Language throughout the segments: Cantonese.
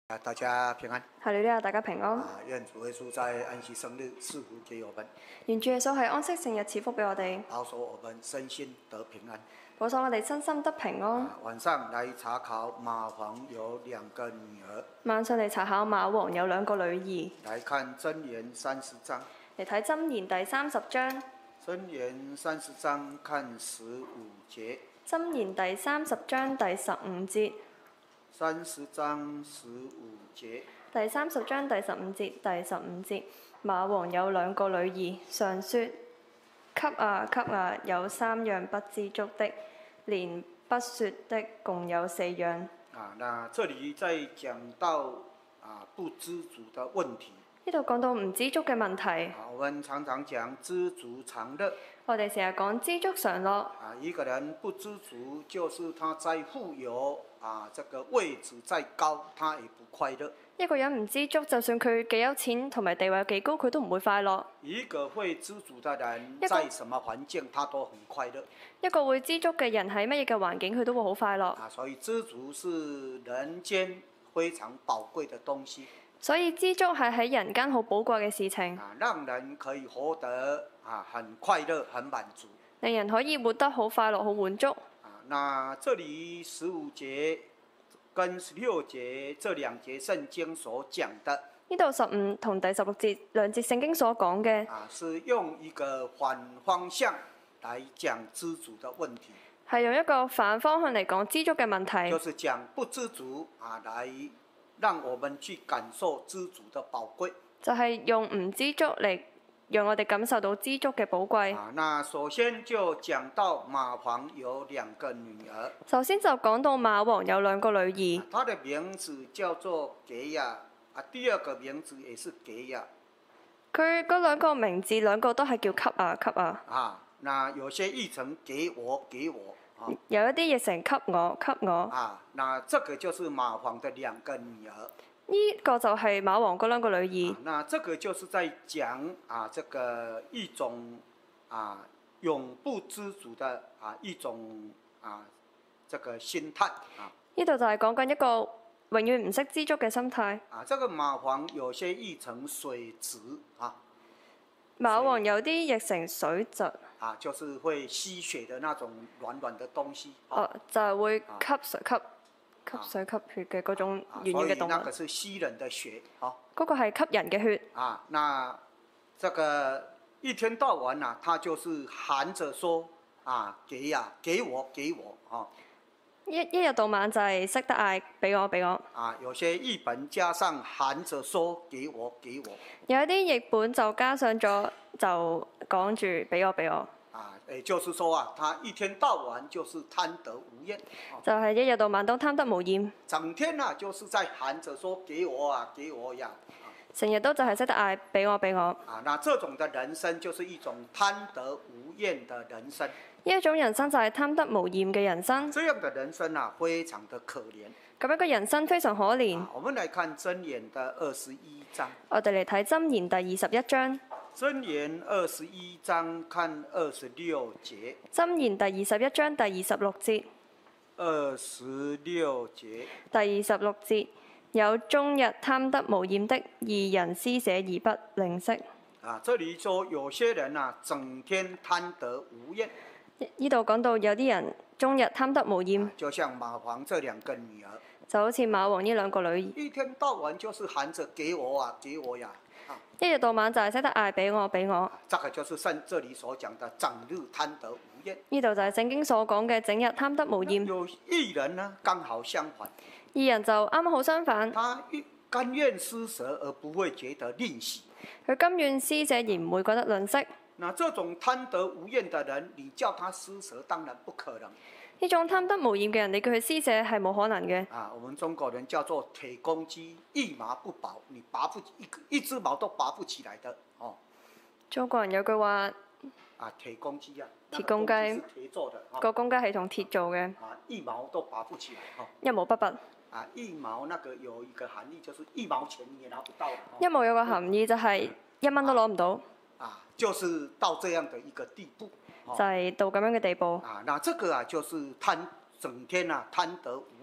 大家平安。 哈利路亞，大家平安。 願主耶穌在安息生日賜福給我們， 願主耶穌喺安息聖日賜福俾我哋， 保守我們身心得平安。 保守我哋身心得平安。 晚上來查考馬王有兩個女兒。 晚上嚟查考馬王有兩個女兒。 來看箴言30章。 嚟睇箴言第30章。 箴言30章看15節。 箴言第30章第15節。 30章15節。 第30章第15節，第15節，馬王有兩個女兒，常說：給啊給啊，有3樣不知足的，連不說的共有4樣。 那這裡在講到不知足的問題。 呢度講到唔知足嘅問題。 我們常常講知足常樂。 我哋成日講知足常樂。 一個人不知足，就是他再富有這個位置再高，他也不快樂。 一個人唔知足，就算佢幾有錢同埋地位幾高，佢都唔會快樂。 一個會知足的人，在什麼環境他都很快樂。 一個會知足嘅人喺乜嘢嘅環境，佢都會好快樂。 所以知足是人間非常寶貴的東西。 所以知足係喺人間好寶貴嘅事情。 讓人可以活得很快樂、很滿足。 令人可以活得好快樂、好滿足。 那這裡15節跟16節這兩節聖經所講的， 呢度15同第16節兩節聖經所講嘅， 是用一個反方向來講知足的問題。 係用一個反方向嚟講知足嘅問題。 就是講不知足來讓我們去感受知足的寶貴。就係用唔知足嚟讓我哋感受到知足嘅寶貴。 那首先就講到馬王有兩個女兒。 首先就講到馬王有兩個女兒。 她的名字叫做給亞，第二個名字也是給亞。 佢嗰兩個名字兩個都係叫給啊給啊。 那有些譯成給我給我。 有一啲譯成給我給我。 那這個就是馬王的兩個女兒。 呢個就係馬王嗰兩個女兒。 那這個就是在講這個一種永不知足的一種這個心態。 呢度就係講緊一個永遠唔識知足嘅心態。 這個馬王有些譯成水質馬王有啲譯成水質。 就是會吸水的那種軟軟的東西。 就係會吸水吸血嘅嗰種軟軟嘅動物。 所以那個是吸人的血。 嗰個係吸人嘅血。 那這個一天到晚他就是喊着說給呀，給我給我。 一日到晚就係識得嗌俾我俾我。 有些譯本加上喊着說給我給我。 有一啲譯本就加上咗就講住俾我俾我。 也就是說他一天到晚就是貪得無厭。 就係一日到晚都貪得無厭。 整天就是在喊着說給我給我呀。 成日都就係識得嗌俾我俾我。 那這種的人生就是一種貪得無厭的人生。 呢一種人生就係貪得無厭嘅人生。 這樣的人生非常的可憐。 咁樣嘅人生非常可憐。 我們來看箴言的21章。 我哋嚟睇箴言第21章。 箴言21章看26節。 箴言第21章第26節。 26節。 第26節，有終日貪得無厭的，義人施捨而不吝嗇。 這裡說有些人整天貪得無厭。 呢度講到有啲人終日貪得無厭。 就像馬王這兩個女兒。 就好似馬王呢兩個女兒。 一天到晚就是喊着給我給我呀。 一日到晚就係識得嗌俾我俾我。 這個就是這裡所講的整日貪得無厭。 呢度就係聖經所講嘅整日貪得無厭。 有義人呢，剛好相反。 義人就啱啱好相反。 他甘願施捨而不會覺得吝惜。 佢甘願施捨而唔會覺得吝嗇。 那這種貪得無厭的人，你叫他施捨，當然不可能。 呢種貪得無厭嘅人，你叫佢施捨係冇可能嘅。 我們中國人叫做鐵公雞，一毛不拔，你拔不一隻毛都拔不起來的。 中國人有句話。 鐵公雞啊。 鐵公雞。 是鐵做的。 個公雞係從鐵做嘅。 一毛都拔不起來。 一毛不拔。 一毛那個有一個含義，就是一毛錢你也拿不到。 一毛有個含義就係1蚊都攞唔到。 就是到這樣的一個地步。 就係到咁樣嘅地步。 那這個就是整天貪得無厭。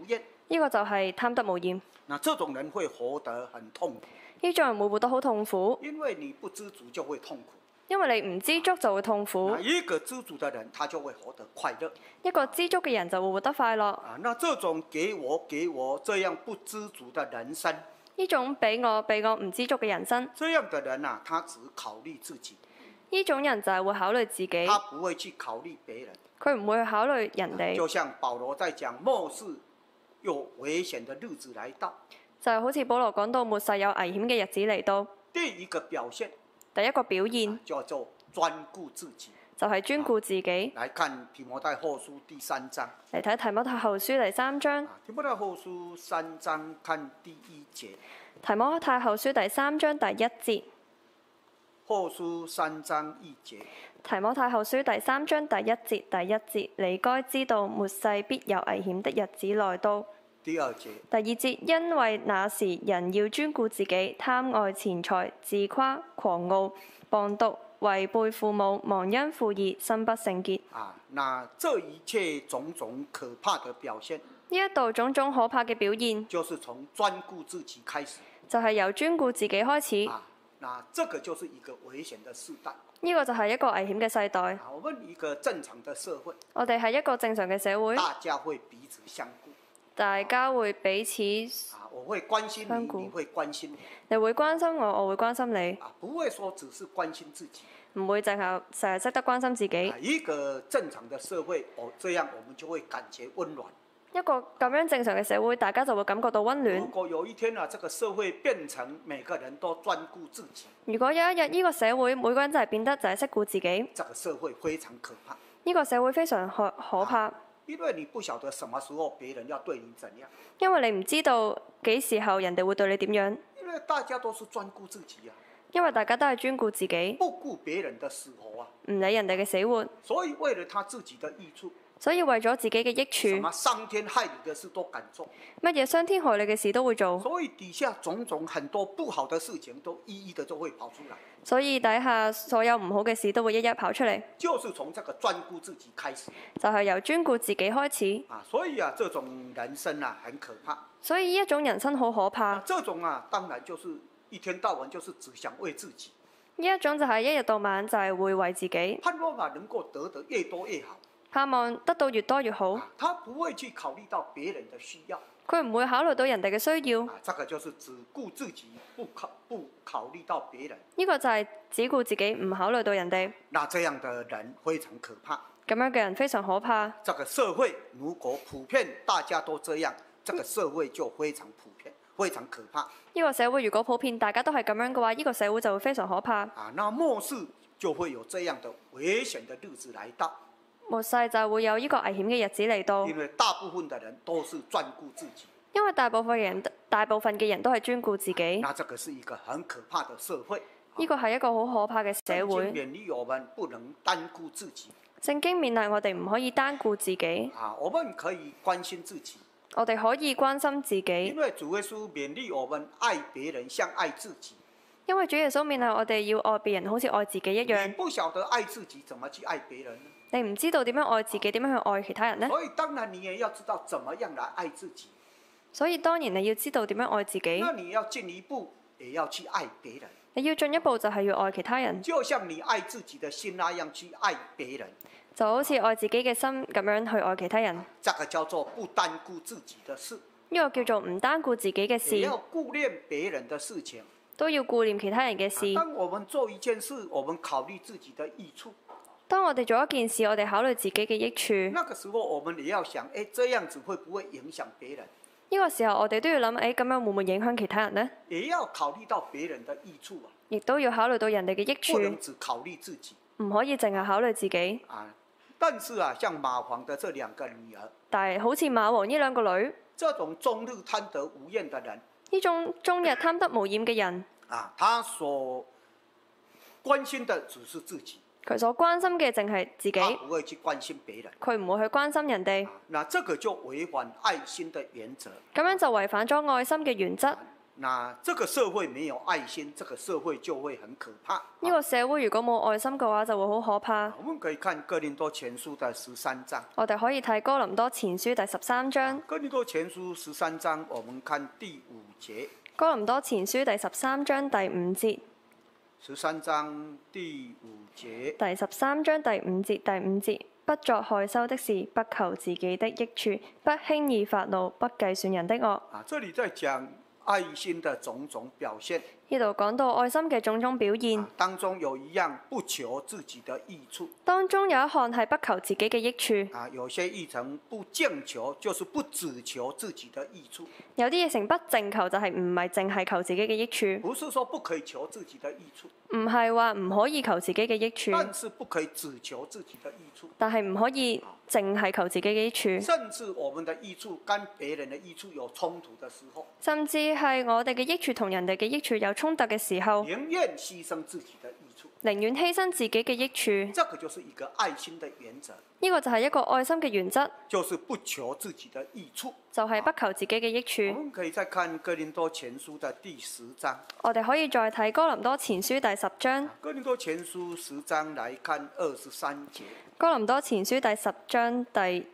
呢個就係貪得無厭。 那這種人會活得很痛苦， 呢種人會活得好痛苦， 因為你不知足就會痛苦。 因為你唔知足就會痛苦。 那一個知足的人，他就會活得快樂。 一個知足嘅人就會活得快樂。 啊，那這種給我這樣不知足的人生， 呢種俾我唔知足嘅人生， 這樣的人啊，他只考慮自己， 呢種人就係會考慮自己， 他不會去考慮別人。 佢唔會去考慮人哋。 就像保羅在講末世有危險的日子來到， 就係好似保羅講到末世有危險嘅日子嚟到， 第一個表現第一個表現叫做專顧自己。 就係專顧自己。 來看提摩太後書第3章。 嚟睇提摩太後書第3章。 提摩太後書3章看第1節。 提摩太後書第3章第1節。 後書3章1節。 提摩太後書第3章第1節第1節，你該知道末世必有危險的日子來到。 第2節。 第2節，因為那時人要專顧自己，貪愛錢財，自誇、狂傲、謗讟、違背父母，忘恩負義，心不聖潔。 啊，那這一切種種可怕的表現， 呢一度種種可怕嘅表現， 就是從專顧自己開始。 就係由專顧自己開始。 啊，那這個就是一個危險的時代。 呢個就係一個危險嘅世代。 啊，我們一個正常的社會， 我哋係一個正常嘅社會， 大家會彼此相顧。 大家會彼此啊，我會關心你， 相顧你會關心我。 你會關心我，我會關心你， 啊，不會說只是關心自己。 唔會淨係成日識得關心自己。 啊，一個正常的社會，這樣我們就會感覺溫暖。 一個咁樣正常嘅社會，大家就會感覺到溫暖。 如果有一天啊，這個社會變成每個人都專顧自己， 如果有一日呢個社會每個人就係變得就係識顧自己， 這個社會非常可怕。 呢個社會非常可怕， 因為你不曉得什麼時候別人要對你怎樣， 因為你唔知道幾時候人哋會對你點樣， 因為大家都是專顧自己啊， 因為大家都係專顧自己， 不顧別人的死活啊， 唔理人哋嘅死活， 所以為了他自己的益處， 所以為咗自己嘅益處， 什麼傷天害理的事都敢做， 乜嘢傷天害理嘅事都會做， 所以底下種種很多不好的事情都一一的就會跑出來， 所以底下所有唔好嘅事都會一一跑出嚟， 就是從這個專顧自己開始， 就係由專顧自己開始。 啊，所以啊，這種人生啊很可怕， 所以呢一種人生好可怕。 這種啊當然就是一天到晚就是只想為自己， 呢一種就係一日到晚就係會為自己， 盼望啊能夠得的越多越好。 盼望得到越多越好。 啊，他不會去考慮到別人的需要。 佢唔會考慮到人哋嘅需要。 啊，這個就是只顧自己，不考慮到別人。 呢個就係只顧自己，唔考慮到人哋。 那這樣的人非常可怕。 咁樣嘅人非常可怕。 這個社會如果普遍大家都這樣，這個社會就非常普遍，非常可怕。 呢個社會如果普遍大家都係咁樣嘅話，呢個社會就會非常可怕。 啊，那末世就會有這樣的危險的日子來到。 末世就會有呢個危險嘅日子嚟到。 因為大部分的人都是專顧自己。 因為大部分嘅人都係專顧自己。 那這個是一個很可怕的社會。 呢個係一個好可怕嘅社會。 聖經勉勵我們不能單顧自己。 聖經勉勵我哋唔可以單顧自己。 啊，我們可以關心自己。 我哋可以關心自己。 因為主耶穌勉勵我們愛別人像愛自己。 因為主耶穌勉勵我哋要愛別人好似愛自己一樣。 你不曉得愛自己，怎麼去愛別人呢？ 你唔知道點樣愛自己，點樣去愛其他人呢？ 所以當然你也要知道怎麼樣來愛自己。 所以當然你要知道點樣愛自己。 那你要進一步，也要去愛別人。 你要進一步就係要愛其他人。 就像你愛自己的心那樣去愛別人。 就好似愛自己嘅心咁樣去愛其他人。 這個叫做不單顧自己的事。 呢個叫做唔單顧自己嘅事。 也要顧念別人的事情。 都要顧念其他人嘅事。 當我們做一件事，我們考慮自己的益處。 當我哋做一件事，我哋考慮自己嘅益處。 那個時候我們也要想，這樣子會不會影響別人？ 呢個時候我哋都要諗，咁樣會唔會影響其他人呢？ 也要考慮到別人的益處啊。 亦都要考慮到人哋嘅益處。 不能只考慮自己。 唔可以淨係考慮自己。 啊，但是啊，像馬房的這兩個女兒。 但係好似馬王呢兩個女。 這種終日貪得無厭的人。 呢種終日貪得無厭嘅人。 啊，他所關心的只是自己。 佢所關心嘅淨係自己。 他不會去關心別人。 佢唔會去關心人哋。 那這個就違反愛心的原則。 咁樣就違反咗愛心嘅原則。 那這個社會沒有愛心，這個社會就會很可怕。 呢個社會如果冇愛心嘅話，就會好可怕。 我們可以看哥林多前書的13章。 我哋可以睇哥林多前書第13章。 哥林多前書13章，我們看第5節。 哥林多前書第13章第5節。 13章第5節。 第13章第5節，第5節。不作害羞的事，不求自己的益處，不輕易發怒，不計算人的惡。 啊，這裡在講愛心的種種表現。 呢度講到愛心嘅種種表現， 當中有一樣不求自己的益處。 當中有一項係不求自己嘅益處。 啊，有些譯成不淨求，就是不只求自己的益處。 有啲譯成不淨求，就係唔係淨係求自己嘅益處。 不是說不可以求自己的益處。 唔係話唔可以求自己嘅益處。 但是不可以只求自己的益處。 但係唔可以淨係求自己嘅益處。 甚至我們的益處跟別人的益處有衝突的時候。 甚至係我哋嘅益處同人哋嘅益處有衝突嘅時候。 寧願犧牲自己的益處。 寧願犧牲自己嘅益處。 這個就是一個愛心的原則。 呢個就係一個愛心嘅原則。 就是不求自己的益處。 就係不求自己嘅益處。 我們可以再看哥林多前書的第10章。 我哋可以再睇哥林多前書第10章。 哥林多前書10章來看23節。 哥林多前書第10章第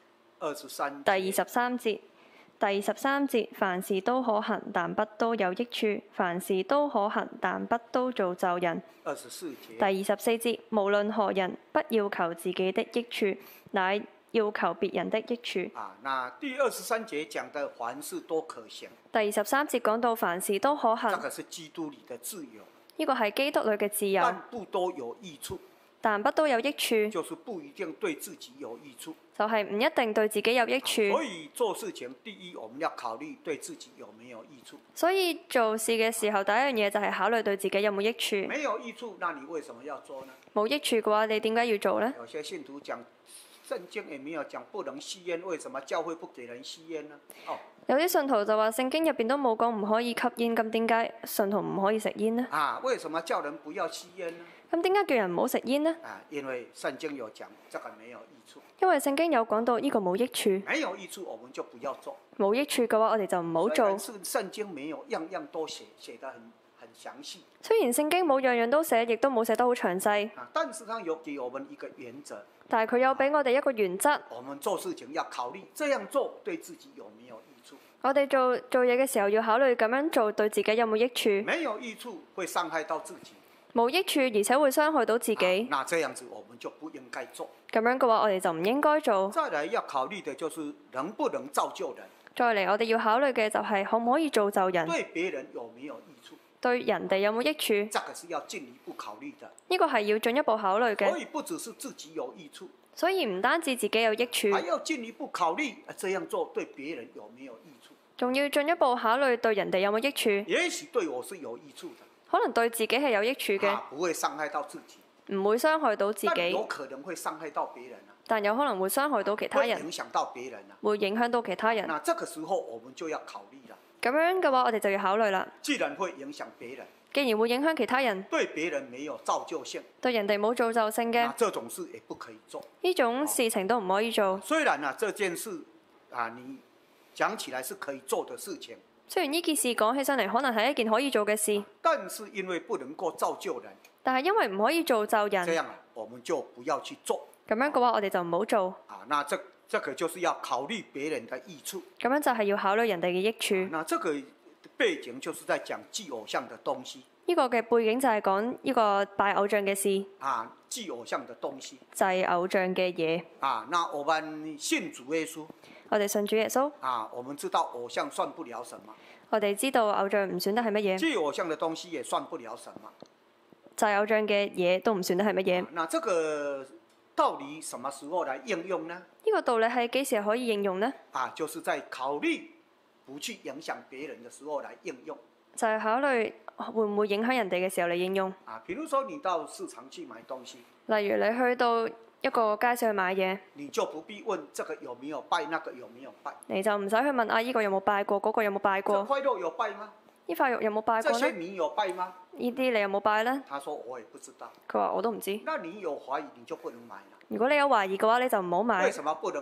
23 節。第13節，凡事都可行，但不都有益處；凡事都可行，但不都造就人。 24節。 第24節，無論何人，不要求自己的益處，乃要求別人的益處。 啊，那第23節講的凡事都可行。 第23節講到凡事都可行。 這個是基督裏的自由。 呢個係基督裏嘅自由。 但不都有益處。 但不都有益處。 就是不一定對自己有益處。 就係唔一定對自己有益處。 所以做事情，第一我們要考慮對自己有沒有益處。 所以做事嘅時候，第一樣嘢就係考慮對自己有冇益處。 沒有益處，那你為什麼要做呢？ 冇益處嘅話，你點解要做呢？ 有些信徒講聖經也沒有講不能吸煙，為什麼教會不給人吸煙呢？哦， 有啲信徒就話聖經入邊都冇講唔可以吸煙，咁點解信徒唔可以食煙呢？ 啊，為什麼叫人不要吸煙呢？ 咁點解叫人唔好食煙呢？ 啊，因為聖經有講，這個沒有益處。 因為聖經有講到呢個冇益處。 沒有益處，我們就不要做。 冇益處嘅話，我哋就唔好做。 雖然聖經沒有樣樣都寫得很詳細。 雖然聖經冇樣樣都寫，亦都冇寫得好詳細。 啊，但是佢有給我們一個原則。 但係佢有俾我哋一個原則。 我們做事情要考慮，這樣做對自己有沒有益處？ 我哋做嘢嘅時候要考慮咁樣做對自己有冇益處。 沒有益處會傷害到自己。 冇益處，而且會傷害到自己。 那這樣子我們就不應該做。 咁樣嘅話，我哋就唔應該做。 再來要考慮的就是能不能造就人。 再嚟，我哋要考慮嘅就係可唔可以造就人。 對別人有沒有益處？ 對人哋有冇益處？ 這個是要進一步考慮的。 呢個係要進一步考慮嘅。 所以不只是自己有益處。 所以唔單止自己有益處， 還要進一步考慮，這樣做對別人有沒有益處？ 仲要進一步考慮對人哋有冇益處。 也許對我是有益處的。 可能對自己係有益處嘅。 不會傷害到自己。 唔會傷害到自己。 但有可能會傷害到別人啊。 但有可能會傷害到其他人。 會影響到別人啊。 會影響到其他人。 那這個時候我們就要考慮啦。 咁樣嘅話，我哋就要考慮啦。 既然會影響別人， 既然會影響其他人， 對別人沒有造就性， 對人哋冇造就性嘅， 這種事也不可以做。 呢種事情都唔可以做。 雖然啊，這件事啊，你講起來是可以做的事情。 雖然呢件事講起上嚟可能係一件可以做嘅事， 但是因為不能夠造就人， 但係因為唔可以造就人， 這樣啊，我們就不要去做。 咁樣嘅話，我哋就唔好做。 啊，那這個就是要考慮別人的益處。 咁樣就係要考慮人哋嘅益處。 那這個背景就是在講祭偶像的東西。 呢個嘅背景就係講呢個拜偶像嘅事。 啊，祭偶像的東西。 祭偶像嘅嘢。 啊，那我們信主耶穌。 我哋信主耶穌。 啊，我們知道偶像算不了什麼。 我哋知道偶像唔算得係乜嘢。 祭偶像的東西也算不了什麼。 祭偶像嘅嘢都唔算得係乜嘢。 那這個道理什麼時候來應用呢？ 呢個道理係幾時可以應用呢？ 啊，就是在考慮不去影響別人的時候來應用。 就係考慮會唔會影響人哋嘅時候嚟應用。 啊，比如說你到市場去買東西。 例如你去到一個街市去買嘢， 你就不必問這個有沒有拜，那個有沒有拜。 你就唔使去問啊，依個有冇拜過，嗰個有冇拜過。 這塊肉有拜嗎？ 呢塊肉有冇拜過呢？ 這些米有拜嗎？ 呢啲你有冇拜呢？ 他說我也不知道。 佢話我都唔知。 那你有懷疑你就不能買了。 如果你有懷疑嘅話，你就唔好買。 為什麼不能買？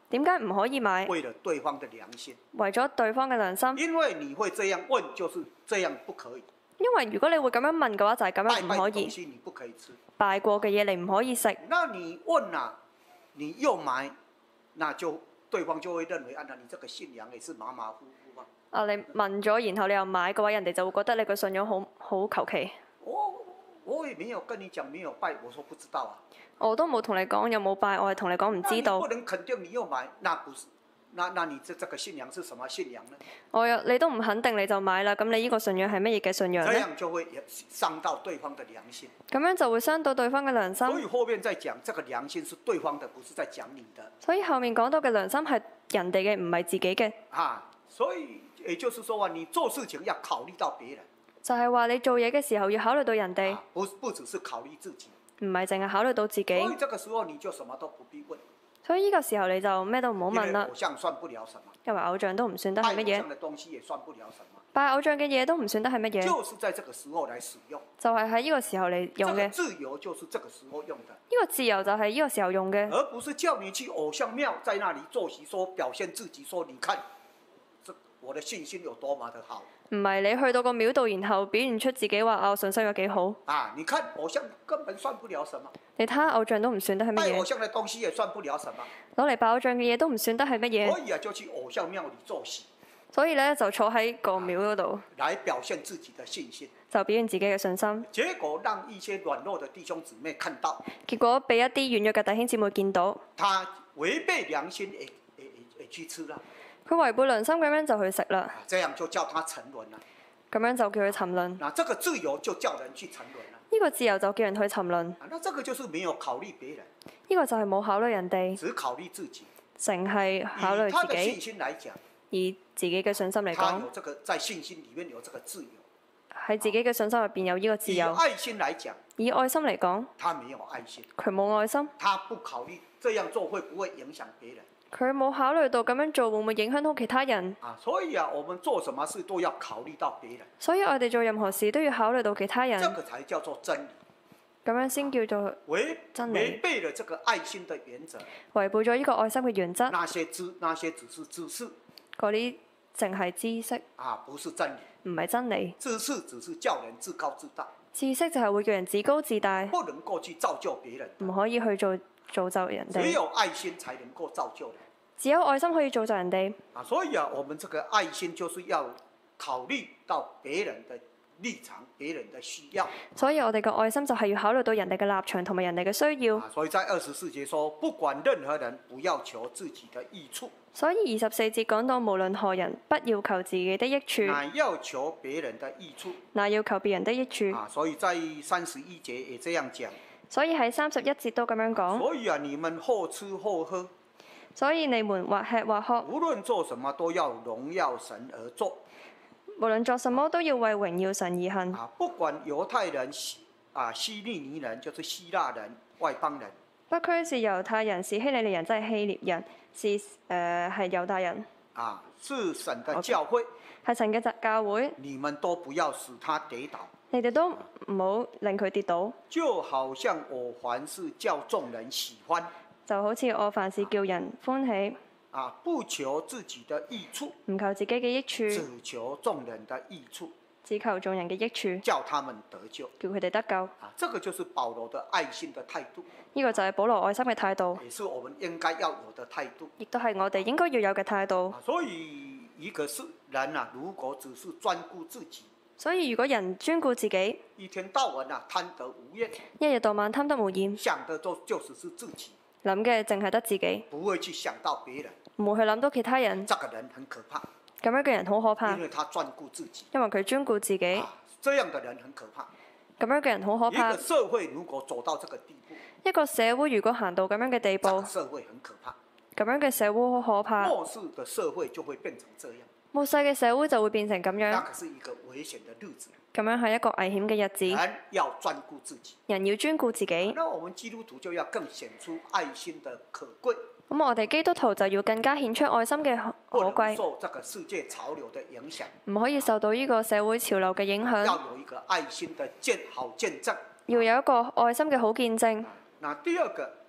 點解唔可以買？ 為了對方的良心， 為咗對方嘅良心。 因為你會這樣問，就是這樣不可以。 因為如果你會咁樣問嘅話，就係咁樣唔可以。 拜的東西你不可以吃。 拜過嘅嘢你唔可以食。 那你問啊，你又買，那就對方就會認為啊，那你這個信仰也是馬馬虎虎嘛。 啊，你問咗，然後你又買嘅話，人哋就會覺得你個信仰好求其。 我也沒有跟你講沒有拜，我說不知道啊。 我都冇同你講有冇拜，我係同你講唔知道。 那你不能肯定你又買，那不是，那你這個信仰是什麼信仰呢？ 你都唔肯定你就買啦，咁你呢個信仰係乜嘢嘅信仰呢？ 這樣就會傷到對方的良心。 咁樣就會傷到對方嘅良心。 所以後面再講，這個良心是對方的，不是在講你的。 所以後面講到嘅良心係人哋嘅，唔係自己嘅。 所以也就是說啊，你做事情要考慮到別人。 就係話你做嘢嘅時候要考慮到人哋。 不只是考慮自己。 唔係淨係考慮到自己。 所以這個時候你就什麼都不必問。 所以呢個時候你就咩都唔好問啦。 因為偶像算不了什麼。 因為偶像都唔算得係乜嘢。 拜偶像的東西也算不了什麼。 拜偶像嘅嘢都唔算得係乜嘢。 就是在這個時候來使用。 就係喺呢個時候嚟用嘅。 這個自由就是這個時候用的。 呢個自由就係呢個時候用嘅。 而不是叫你去偶像廟，在那裡坐席說表現自己，說你看，我的信心有多麼的好。 唔係你去到個廟度，然後表現出自己話我信心有幾好。 你看偶像根本算不了什麼。 你睇下偶像都唔算得係乜嘢。 拜偶像的東西也算不了什麼。 攞嚟拜偶像嘅嘢都唔算得係乜嘢。 所以就去偶像廟裡坐席。 所以咧就坐喺個廟嗰度。 來表現自己的信心。 就表現自己嘅信心。 結果讓一些軟弱的弟兄姊妹看到。 結果俾一啲軟弱嘅弟兄姊妹見到。 他違背良心去吃啦。 佢違背良心咁樣就去食啦。 這樣就叫他沉淪啦。 咁樣就叫佢沉淪。 那這個自由就叫人去沉淪啦。 呢個自由就叫人去沉淪。 那這個就是沒有考慮別人。 呢個就係冇考慮人哋。 只考慮自己。 淨係考慮自己。 以他的信心來講。 以自己嘅信心嚟講。 他有這個在信心裡面有這個自由。 喺自己嘅信心入邊有呢個自由。 以愛心來講。 以愛心嚟講。 他沒有愛心。 佢冇愛心。 他不考慮這樣做會不會影響別人。 佢冇考慮到咁樣做會唔會影響到其他人。 所以我們做什麼事都要考慮到別人。 所以我哋做任何事都要考慮到其他人。 這個才叫做真理。 咁樣先叫做真理。 違背了這個愛心的原則。 違背咗呢個愛心嘅原則。 那些只是知識。 嗰啲淨係知識。 不是真理。 唔係真理。 知識只是叫人自高自大。 知識就係會叫人自高自大。 不能夠去造就別人。 唔可以去造就人哋。 只有愛心才能夠造就人。 只有愛心可以造就人哋。 所以我們這個愛心就是要考慮到別人的立場、別人的需要。 所以我哋嘅愛心就係要考慮到人哋嘅立場同埋人哋嘅需要。 所以在24節說，不管任何人，不要求自己的益處。 所以24節講到，無論何人，不要求自己的益處， 乃要求別人的益處。 乃要求別人的益處。 所以在31節也這樣講。 所以喺31節都咁樣講。 所以你們或吃或喝。 所以你們或吃或喝， 無論做什麼都要榮耀神而做。 無論做什麼都要為榮耀神而行。 不管猶太人、希利尼人，就是希臘人、外邦人。 不拘是猶太人，是希利尼人，即係希臘人，係猶太人。 是神的教會。 係神嘅教會。 你們都不要使他跌倒。 你哋都唔好令佢跌倒。 就好像我凡事叫眾人喜歡。 就好似我凡事叫人歡喜。 不求自己的益處。 唔求自己嘅益處。 只求眾人的益處。 只求眾人嘅益處。 叫他們得救。 叫佢哋得救。 這個就是保羅的愛心的態度。 呢個就係保羅愛心嘅態度。 也是我們應該要有的態度。 亦都係我哋應該要有嘅態度。 所以一個人如果只是專顧自己。 所以如果人專顧自己， 一天到晚貪得無厭。 一日到晚貪得無厭。 想的就是自己。 諗嘅淨係得自己， 不會去想到別人， 唔會去諗到其他人。 這個人很可怕。 咁樣嘅人好可怕， 因為他專顧自己。 因為佢專顧自己。 這樣的人很可怕。 咁樣嘅人好可怕。 一個社會如果走到這個地步， 一個社會如果行到咁樣嘅地步， 這個社會很可怕。 咁樣嘅社會好可怕。 末世的社會就會變成這樣。 末世嘅社會就會變成咁樣。 那可是一個危險的日子。 咁樣係一個危險嘅日子。 人要專顧自己。 人要專顧自己。 那我們基督徒就要更顯出愛心的可貴。 咁我哋基督徒就要更加顯出愛心嘅可貴。 不能受這個世界潮流的影響。 唔可以受到呢個社會潮流嘅影響。 要有一個愛心的好見證。 要有一個愛心嘅好見證。 那第二個。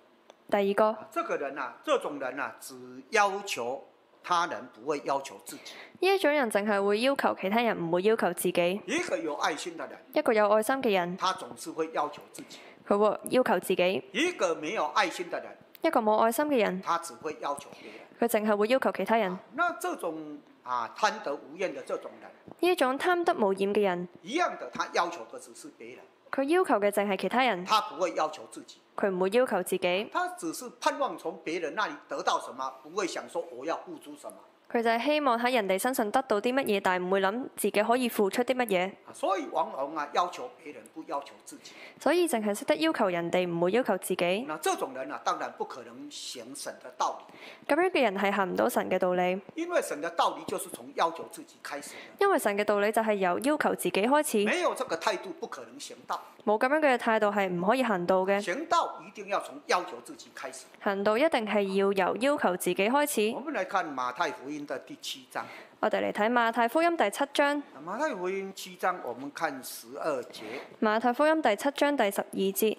第二個， 這個人啊，這種人啊，只要求他人，不會要求自己。 呢一種人淨係會要求其他人，唔會要求自己。 一個有愛心的人， 一個有愛心嘅人， 他總是會要求自己。 佢會要求自己。 一個沒有愛心的人， 一個冇愛心嘅人， 他只會要求別人。 佢淨係會要求其他人。 那這種貪得無厭的這種人， 呢一種貪得無厭嘅人， 一樣的，他要求的只是別人， 佢要求嘅淨係其他人， 他不會要求自己。 佢唔會要求自己。 他只是盼望從別人那裡得到什麼，不會想說我要付出什麼。 佢就係希望喺人哋身上得到啲乜嘢，但係唔會諗自己可以付出啲乜嘢。 所以往往要求別人，不要求自己。 所以淨係識得要求人哋，唔會要求自己。 那這種人當然不可能行神的道理。 咁樣嘅人係行唔到神嘅道理， 因為神的道理就是從要求自己開始的。 因為神嘅道理就係由要求自己開始。 沒有這個態度，不可能行道。 冇咁樣嘅態度係唔可以行道嘅。 行道一定要從要求自己開始。 行道一定係要由要求自己開始。 我們來看馬太福音的第7章。 我哋嚟睇馬太福音第7章。 馬太福音7章，我們看12節。 馬太福音第7章第12節。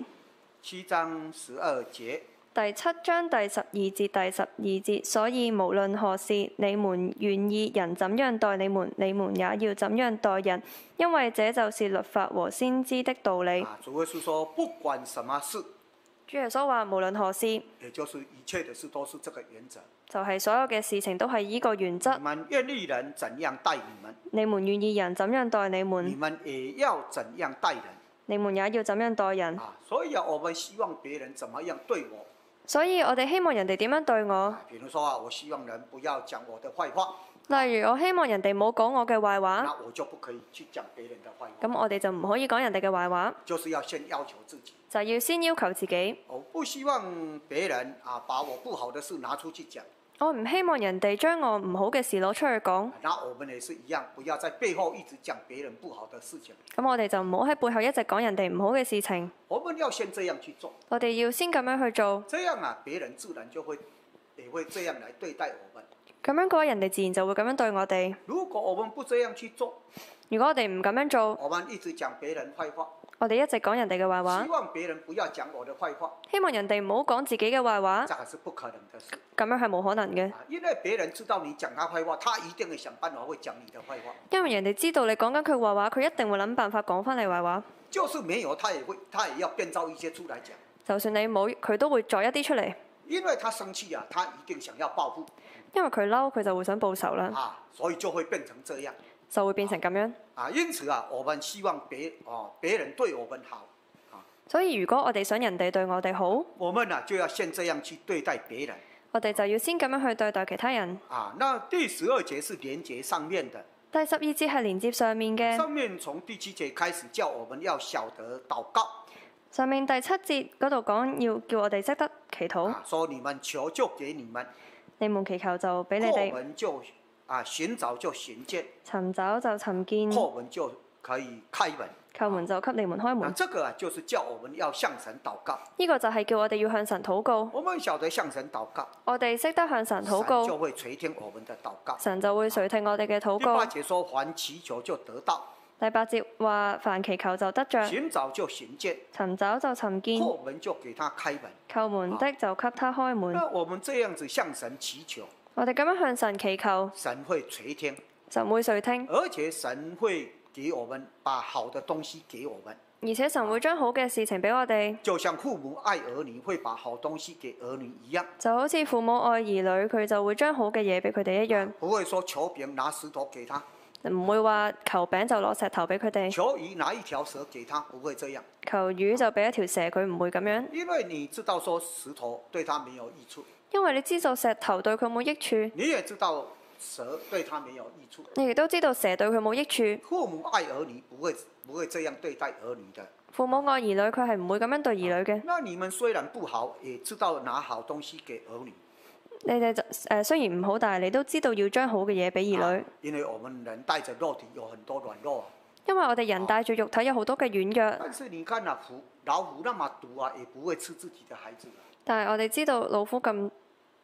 7章12節。 第7章第12節第12節，所以無論何事，你們願意人怎樣待你們，你們也要怎樣待人，因為這就是律法和先知的道理。 主耶穌說，不管什麼事， 主耶穌話無論何事， 也就是一切的事都是這個原則。 就係所有嘅事情都係依個原則。 你們願意人怎樣待你們， 你們願意人怎樣待你你們， 們也要怎樣待人。 你們也要怎樣待人。 所以我們希望別人怎麼樣對我。 所以我哋希望人哋點樣對我。 比如說我希望人不要講我的壞話。 例如我希望人哋冇講我嘅壞話， 那我就不可以去講別人的壞話。 咁我哋就唔可以講人哋嘅壞話， 就是要先要求自己。 就係要先要求自己。 我不希望別人把我不好的事拿出去講。 我唔希望人哋將我唔好嘅事攞出去講。 那我們也是一樣，不要在背後一直講別人不好的事情。 咁我哋就唔好喺背後一直講人哋唔好嘅事情。 我們要先這樣去做。 我哋要先咁樣去做。 這樣別人自然也會這樣來對待我們。 咁樣嘅話，人哋自然就會咁樣對我哋。 如果我們不這樣去做， 如果我哋唔咁樣做， 我們一直講別人壞話， 我哋一直講人哋嘅壞話， 希望別人不要講我的壞話， 希望人哋唔好講自己嘅壞話， 這個是不可能的事。 咁樣係冇可能嘅。 因為別人知道你講他壞話，他一定會想辦法會講你的壞話。 因為人哋知道你講緊佢壞話，佢一定會諗辦法講翻你壞話。 就是沒有，他也要編造一些出來講。 就算你冇，佢都會作一啲出嚟。 因為他生氣啊，他一定想要報復。 因為佢嬲，佢就會想報仇啦。 所以就會變成這樣。 就會變成咁樣。 因此我們希望別人對我們好。 所以如果我哋想人哋對我哋好， 我們就要先這樣去對待別人。 我哋就要先咁樣去對待其他人。 那第12節是連結上面的。 第12節係連接上面嘅。 上面從第7節開始叫我們要曉得禱告。 上面第7節嗰度講要叫我哋識得祈禱。 說你們求就給你們。 你們祈求就俾你哋。 叩門就尋找就尋見。 尋找就尋見。 叩門就可以開門。 叩門就給你們開門。 這個就是叫我們要向神禱告。 呢個就係叫我哋要向神禱告。 我們曉得向神禱告。 我哋識得向神禱告。 神就會垂聽我們的禱告。 神就會垂聽我哋嘅禱告。 第8節說凡祈求就得到。 第8節話凡祈求就得着。 尋找就尋見。 尋找就尋見。 叩門就給他開門。 叩門的就給他開門。 那我們這樣子向神祈求。 我哋咁樣向神祈求。 神會垂聽。 神會垂聽。 而且神會給我們把好的東西給我們。 而且神會將好嘅事情俾我哋。 就像父母愛兒女會把好東西給兒女一樣。 就好似父母愛兒女，佢就會將好嘅嘢俾佢哋一樣。 不會說求餅拿石頭給他。 唔會話求餅就攞石頭俾佢哋。 求魚拿一條蛇給他，不會這樣。 求魚就俾一條蛇，佢唔會咁樣。 因為你知道說石頭對他沒有益處。 因為你知道石頭對佢冇益處。 你也知道蛇對他沒有益處。 你亦都知道蛇對佢冇益處。 父母愛兒女不會這樣對待兒女的。 父母愛兒女，佢係唔會咁樣對兒女嘅。 那你們雖然不好，也知道拿好東西給兒女。 你哋就雖然唔好，但係你都知道要將好嘅嘢俾兒女。 因為我們人帶着肉體有很多軟弱。 因為我哋人帶住肉體有好多嘅軟弱。 但是你看老虎那麼毒也不會吃自己的孩子。 但係我哋知道老虎咁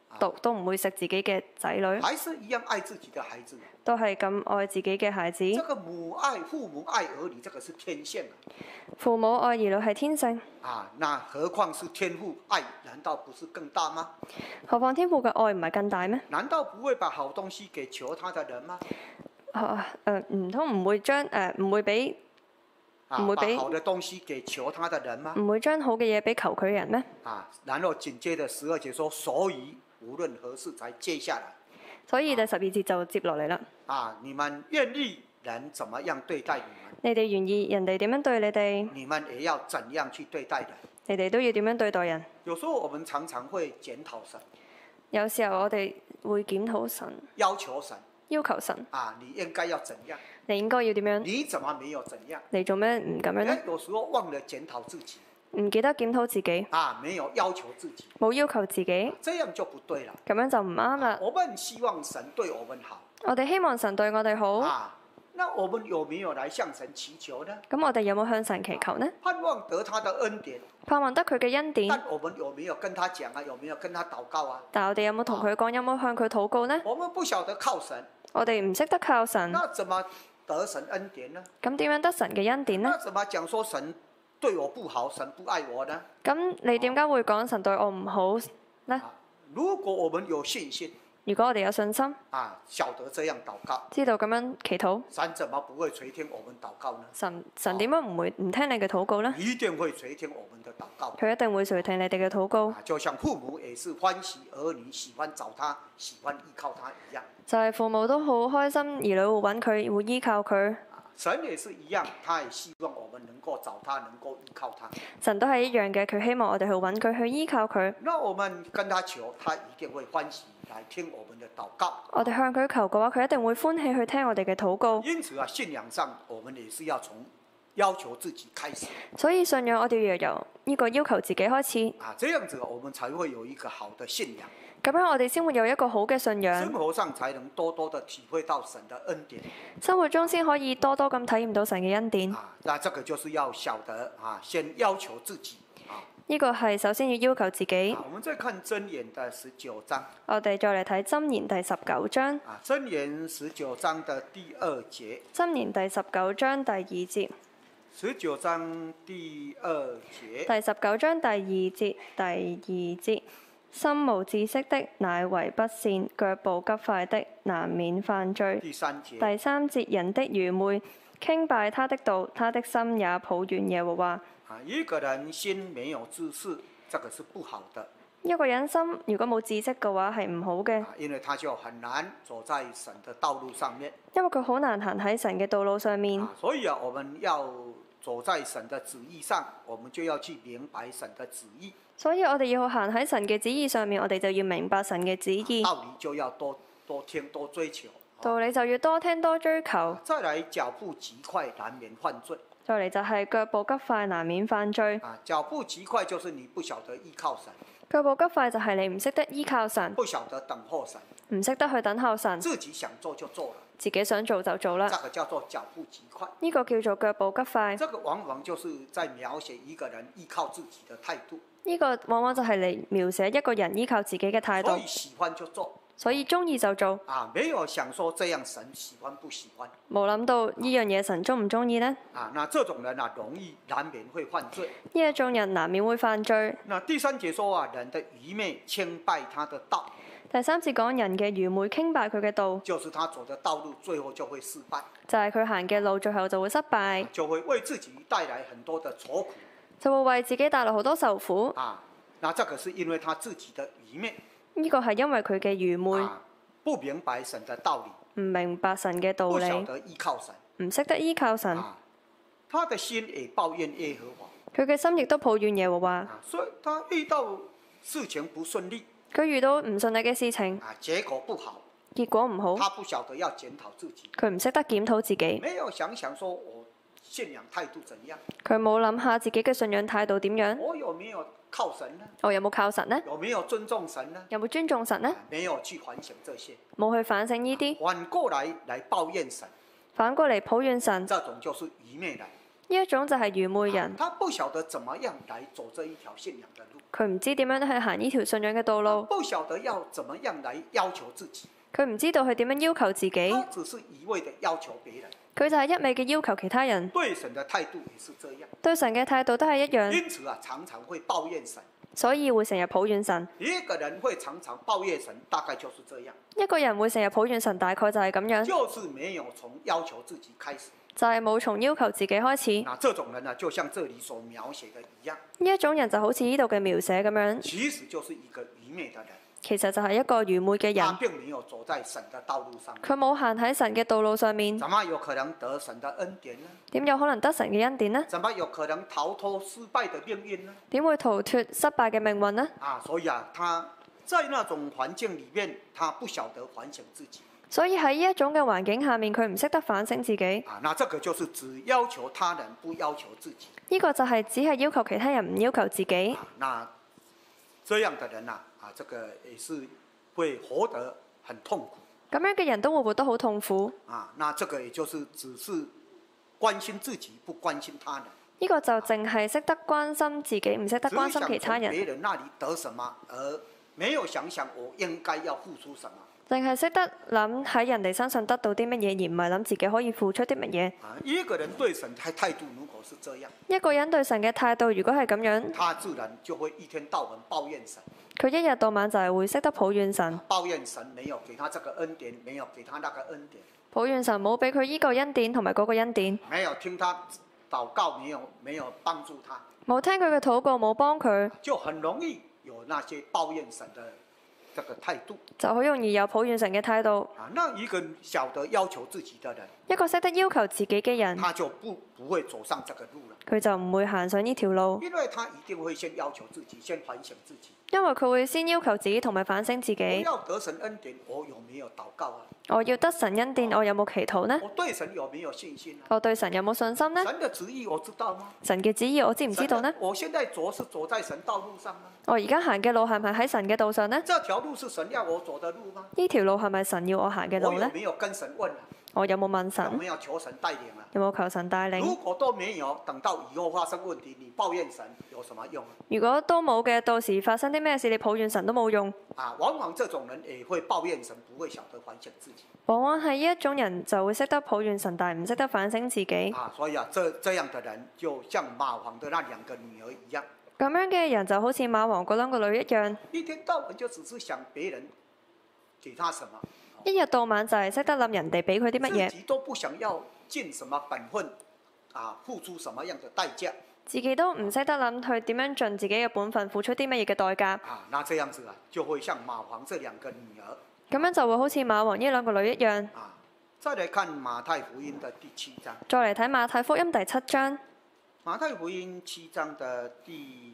毒，都唔會食自己嘅仔女， 還是一樣愛自己的孩子。 都係咁愛自己嘅孩子。 這個父母愛兒女，這個是天性父母愛兒女係天性， 那何況是天父愛，難道不是更大嗎？ 何況天父嘅愛唔係更大咩？ 難道不會把好東西給求他的人嗎？ 唔通唔會將唔會俾唔會俾把好的東西給求他的人嗎？ 唔會將好嘅嘢俾求佢嘅人咩？ 然後緊接着12節說，所以無論何事，才接下來。 所以第12節就接落嚟啦。 你們願意人怎麼樣對待你們？ 你哋願意人哋點樣對你哋？ 你們也要怎樣去對待人？ 你哋都要點樣對待人？ 有時候我們常常會檢討神， 有時候我哋會檢討神， 要求神， 要求神。 你應該要怎樣？ 你應該要點樣？ 你怎麼沒有怎樣？ 你做咩唔咁樣呢？ 有時候忘了檢討自己， 唔記得檢討自己， 沒有要求自己， 冇要求自己， 這樣就不對了。 咁樣就唔啱啦。 我們希望神對我們好， 我哋希望神對我哋好， 那我們有沒有來向神祈求呢？ 咁我哋有冇向神祈求呢？ 盼望得他的恩典， 盼望得佢嘅恩典， 但我們有沒有跟他講啊？有沒有跟他禱告啊？ 但係我哋有冇同佢講？有冇向佢禱告呢？ 我們不曉得靠神， 我哋唔識得靠神， 那怎麼得神恩典呢？ 咁點樣得神嘅恩典呢？ 那怎麼講說神對我不好，神不愛我呢？ 咁你點解會講神對我唔好呢？ 如果我們有信心， 如果我哋有信心， 曉得這樣禱告， 知道咁樣祈禱， 神怎麼不會垂聽我們禱告呢？ 神點解唔會唔聽你嘅禱告呢？ 一定會垂聽我們的禱告。 佢一定會垂聽你哋嘅禱告。 就像父母也是歡喜兒女喜歡找他、喜歡依靠他一樣。 就係父母都好開心，兒女會揾佢，會依靠佢。 神也是一樣，他也希望我們能夠找他，能夠依靠他。 神都係一樣嘅，佢希望我哋去揾佢，去依靠佢。 那我們跟他求，他一定會歡喜來聽我們的禱告。 我哋向佢求嘅話，佢一定會歡喜去聽我哋嘅禱告。 因此信仰上我們也是要從要求自己開始。 所以信仰我哋要由呢個要求自己開始。 這樣子我們才會有一個好的信仰。 咁樣我哋先會有一個好嘅信仰， 生活上才能多多的體會到神的恩典。 生活中先可以多多咁體驗到神嘅恩典。 那這個就是要曉得先要求自己。 呢個係首先要要求自己。 我們再看箴言的19章。 我哋再嚟睇箴言第19章。 箴言19章的第2節。 箴言第19章第2節。 19章第2節。 第19章第2節，第2節。心無知識的，乃為不善；腳步急快的，難免犯罪。 第3節。 第3節，人的愚昧傾敗他的道，他的心也抱怨耶和華。 一個人心沒有知識，這個是不好的。 一個人心如果冇知識嘅話，係唔好嘅。 因為他就很難走在神的道路上面。 因為佢好難行喺神嘅道路上面。 所以我們要走在神的旨意上，我們就要去明白神的旨意。 所以我哋要行喺神嘅旨意上面，我哋就要明白神嘅旨意。 道理就要多聽多追求。 道理就要多聽多追求。 再來，腳步急快，難免犯罪。 再嚟就係腳步急快，難免犯罪。 腳步急快就是你不曉得依靠神。 腳步急快就係你唔識得依靠神， 不曉得等候神， 唔識得去等候神， 自己想做就做了， 自己想做就做啦。 這個叫做腳步急快。 呢個叫做腳步急快。 這個往往就是在描寫一個人依靠自己的態度。 呢個往往就係嚟描寫一個人依靠自己嘅態度。 所以喜歡就做， 所以中意就做。 沒有想說這樣神喜歡不喜歡。 冇諗到呢樣嘢神中唔中意呢？ 那這種人容易難免會犯罪。 呢一種人難免會犯罪。 那第3節說人的愚昧傾敗他的道。 第3節講人嘅愚昧傾敗佢嘅道， 就是他走的道路最後就會失敗。 就係佢行嘅路最後就會失敗， 就會為自己帶來很多的愁苦， 就會為自己帶來好多受苦。 那這個是因為他自己的愚昧。 呢個係因為佢嘅愚昧， 不明白神的道理， 唔明白神嘅道理， 不曉得依靠神， 唔識得依靠神。 他的心也抱怨耶和華， 佢嘅心亦都抱怨耶和華。 所以他遇到事情不順利， 佢遇到唔順利嘅事情， 結果不好， 結果唔好， 他不曉得要檢討自己， 佢唔識得檢討自己， 沒有想說我信仰態度怎樣， 佢冇諗下自己嘅信仰態度點樣， 我有沒有靠神呢？ 我有冇靠神呢？ 有沒有尊重神呢？ 有冇尊重神呢？ 沒有去反省這些， 冇去反省呢啲， 反過來抱怨神， 反過嚟抱怨神， 這種就是愚昧人。 呢一種就係愚昧人， 他不曉得怎麼樣來走這一條信仰的路， 佢唔知點樣去行呢條信仰嘅道路， 不曉得要怎麼樣來要求自己， 佢唔知道佢點樣要求自己， 他只是一味的要求別人。 佢就係一味嘅要求其他人， 對神的態度也是這樣， 對神嘅態度都係一樣， 因此常常會抱怨神。 所以會成日抱怨神。 一個人會常常抱怨神，大概就是這樣， 一個人會成日抱怨神，大概就係咁樣， 就是沒有從要求自己開始。 就係冇從要求自己開始。 那這種人呢，就像這裡所描寫的一樣， 呢一種人就好似呢度嘅描寫咁樣， 其實就是一個愚昧的人， 其實就係一個愚昧嘅他人， 並沒有走在神的道路上面。 佢冇行喺神嘅道路上面， 怎麼有可能得神的恩典呢？ 點有可能得神嘅恩典呢？ 怎麼有可能逃脫失敗的命運呢？ 點會逃脫失敗嘅命運呢？ 所以他在那種環境裡面，他不曉得反省自己。 所以喺呢一種嘅環境下面，佢唔識得反省自己。 那這個就是只要求他人，不要求自己。 呢個就係只係要求其他人，唔要求自己。 那這樣的人這個也是會活得很痛苦。 咁樣嘅人都會活得好痛苦。 那這個也就是只是關心自己，不關心他人。 呢個就淨係識得關心自己，唔識得關心其他人。 只想從別人那裡得什麼，而沒有想想我應該要付出什麼。 淨係識得諗喺人哋身上得到啲乜嘢，而唔係諗自己可以付出啲乜嘢。 一個人對神嘅態度如果是這樣， 一個人對神嘅態度如果係咁樣， 他自然就會一天到晚抱怨神。 佢一日到晚就係會識得抱怨神， 抱怨神沒有給他這個恩典，沒有給他那個恩典。 抱怨神冇俾佢依個恩典同埋嗰個恩典， 沒有聽他禱告，沒有幫助他， 冇聽佢嘅禱告，冇幫佢， 就很容易有那些抱怨神的這個態度。 就好容易有抱怨神嘅態度。 那一個曉得要求自己的人， 一個識得要求自己嘅人， 他就不會走上這個路了。 佢就唔會行上呢條路， 因為他一定會先要求自己，先反省自己。 因為佢會先要求自己同埋反省自我己。 要得神恩典，我有沒有禱告啊？ 我要得神恩典，我有冇祈禱呢？ 我對神有沒有信心啊？ 我對神有冇信心呢？ 神的旨意我知道嗎？ 神嘅旨意我知唔知道呢？ 我現在是走在神道路上嗎？ 我而家行嘅路係咪喺神嘅道上呢？ 這條路是神要我走的路嗎？ 呢條路係咪神要我行嘅路呢我有？沒有跟神問啊？ 我有冇問有神？ 沒有求神帶領啊？ 有冇求神帶領？ 如果都沒有，等到以後發生問題，你抱怨神有什麼用啊？ 如果都冇嘅，到時發生啲咩事，你抱怨神都冇用。 往往這種人也會抱怨神，不會曉得反省自己。 往往係呢一種人就會識得抱怨神，但係唔識得反省自己。 所以這樣的人就像馬王的那兩個女兒一樣。 咁樣嘅人就好似馬王嗰兩個女一樣， 一天到晚就只是想別人給他什麼， 一日到晚就係識得諗人哋俾佢啲乜嘢， 自己都不想要盡什麼本分，付出什麼樣的代價。 自己都唔識得諗去點樣盡自己嘅本分，付出啲乜嘢嘅代價。 那這樣子就會像馬王這兩個女兒。 咁樣就會好似馬王呢兩個女一樣。 再來看馬太福音的第7章。 再嚟睇馬太福音第7章。 馬太福音7章的第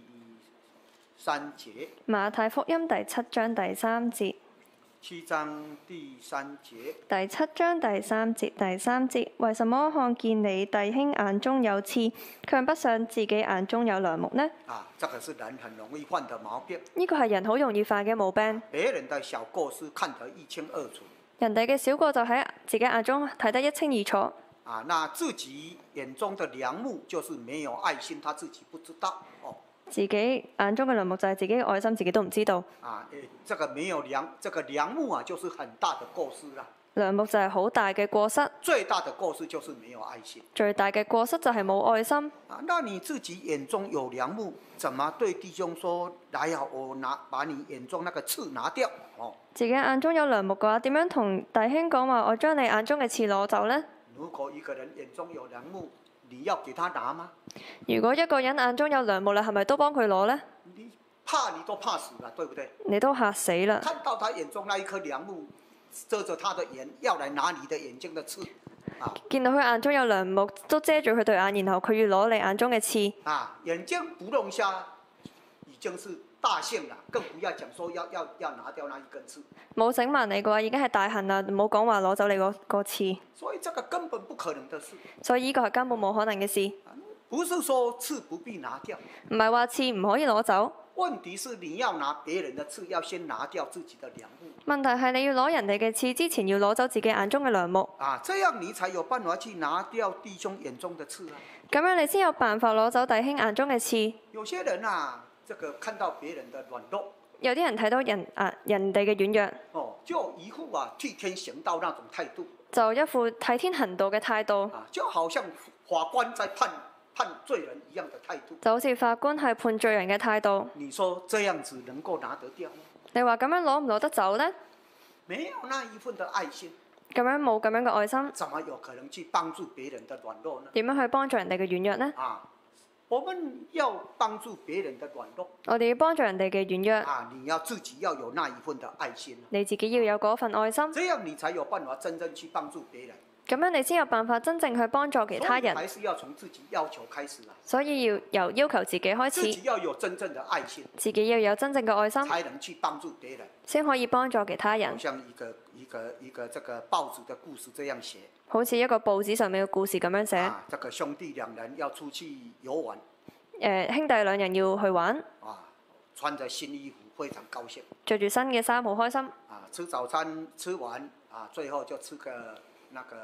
3節。 馬太福音第7章第3節。 7章第3節。 第7章第3節，第3節，為什麼看見你弟兄眼中有刺，卻不想自己眼中有梁木呢？ 這個是人很容易犯的毛病。 呢個係人好容易犯嘅毛病。 別人的小過失看得一清二楚。 人哋嘅小過就喺自己眼中睇得一清二楚。 那自己眼中的梁木就是沒有愛心，他自己不知道。 自己眼中嘅梁木就係自己嘅愛心，自己都唔知道。 這個沒有這個梁木就是很大的過失啦。 梁木就係好大嘅過失。 最大的過失就是沒有愛心。 最大嘅過失就係冇愛心。 那你自己眼中有梁木，怎麼對弟兄說：來呀，我把你眼中那個刺拿掉？ 自己眼中有梁木嘅話，點樣同弟兄講話？我將你眼中嘅刺攞走呢？ 如果一個人眼中有梁木，你要給他拿嗎？ 如果一個人眼中有梁木，你係咪都幫佢攞呢？ 你都怕死了，對不對？ 你都嚇死啦！ 看到他眼中那一顆梁木遮着他的眼，要來拿你的眼睛的刺。 見到佢眼中有梁木，都遮住佢對眼，然後佢要攞你眼中嘅刺。 眼睛不弄瞎，已經是大幸啦，更不要講說要拿掉那一根刺。 冇整盲你嘅話，已經係大幸啦，唔好講話攞走你個刺。 所以這個根本不可能的事。 所以呢個係根本冇可能嘅事。 不是說刺不必拿掉， 唔係話刺唔可以攞走， 問題是你要拿別人的刺，要先拿掉自己的梁木。 問題係你要攞人哋嘅刺之前，要攞走自己眼中嘅梁木。 啊，這樣你才有辦法去拿掉弟兄眼中的刺啊。 咁樣你先有辦法攞走弟兄眼中嘅刺。 有些人啊，這個看到別人的軟弱， 有啲人睇到人哋嘅軟弱， 哦，就一副替天行道那種態度， 就一副替天行道嘅態度， 啊，就好像法官在判罪人一樣的態度。 就好似法官係判罪人嘅態度。 你說這樣子能夠拿得掉嗎？ 你話咁樣攞唔攞得走呢？ 沒有那一份的愛心， 咁樣冇咁樣嘅愛心， 怎麼有可能去幫助別人的軟弱呢？ 點樣去幫助人哋嘅軟弱呢？ 啊，我們要幫助別人的軟弱。 我哋要幫助人哋嘅軟弱。 啊，你要自己要有那一份的愛心， 你自己要有嗰份愛心， 這樣你才有辦法真正去幫助別人。 咁樣你先有辦法真正去幫助其他人。 還是要從自己要求開始啊。 所以要由要求自己開自己始， 要有真正的愛心， 自己要有真正嘅愛心， 才能去幫助別人。 先可以幫助其他好人。 像一個這個報紙的故事這樣寫。 好似一個報紙上面嘅故事咁樣寫。 啊，這個兄弟兩人要出去遊玩。 兄弟兩人要去玩。 啊，穿着新衣服，非常高興。 着住新嘅衫，好開心。 啊，吃早餐吃完，啊，最後就吃個那個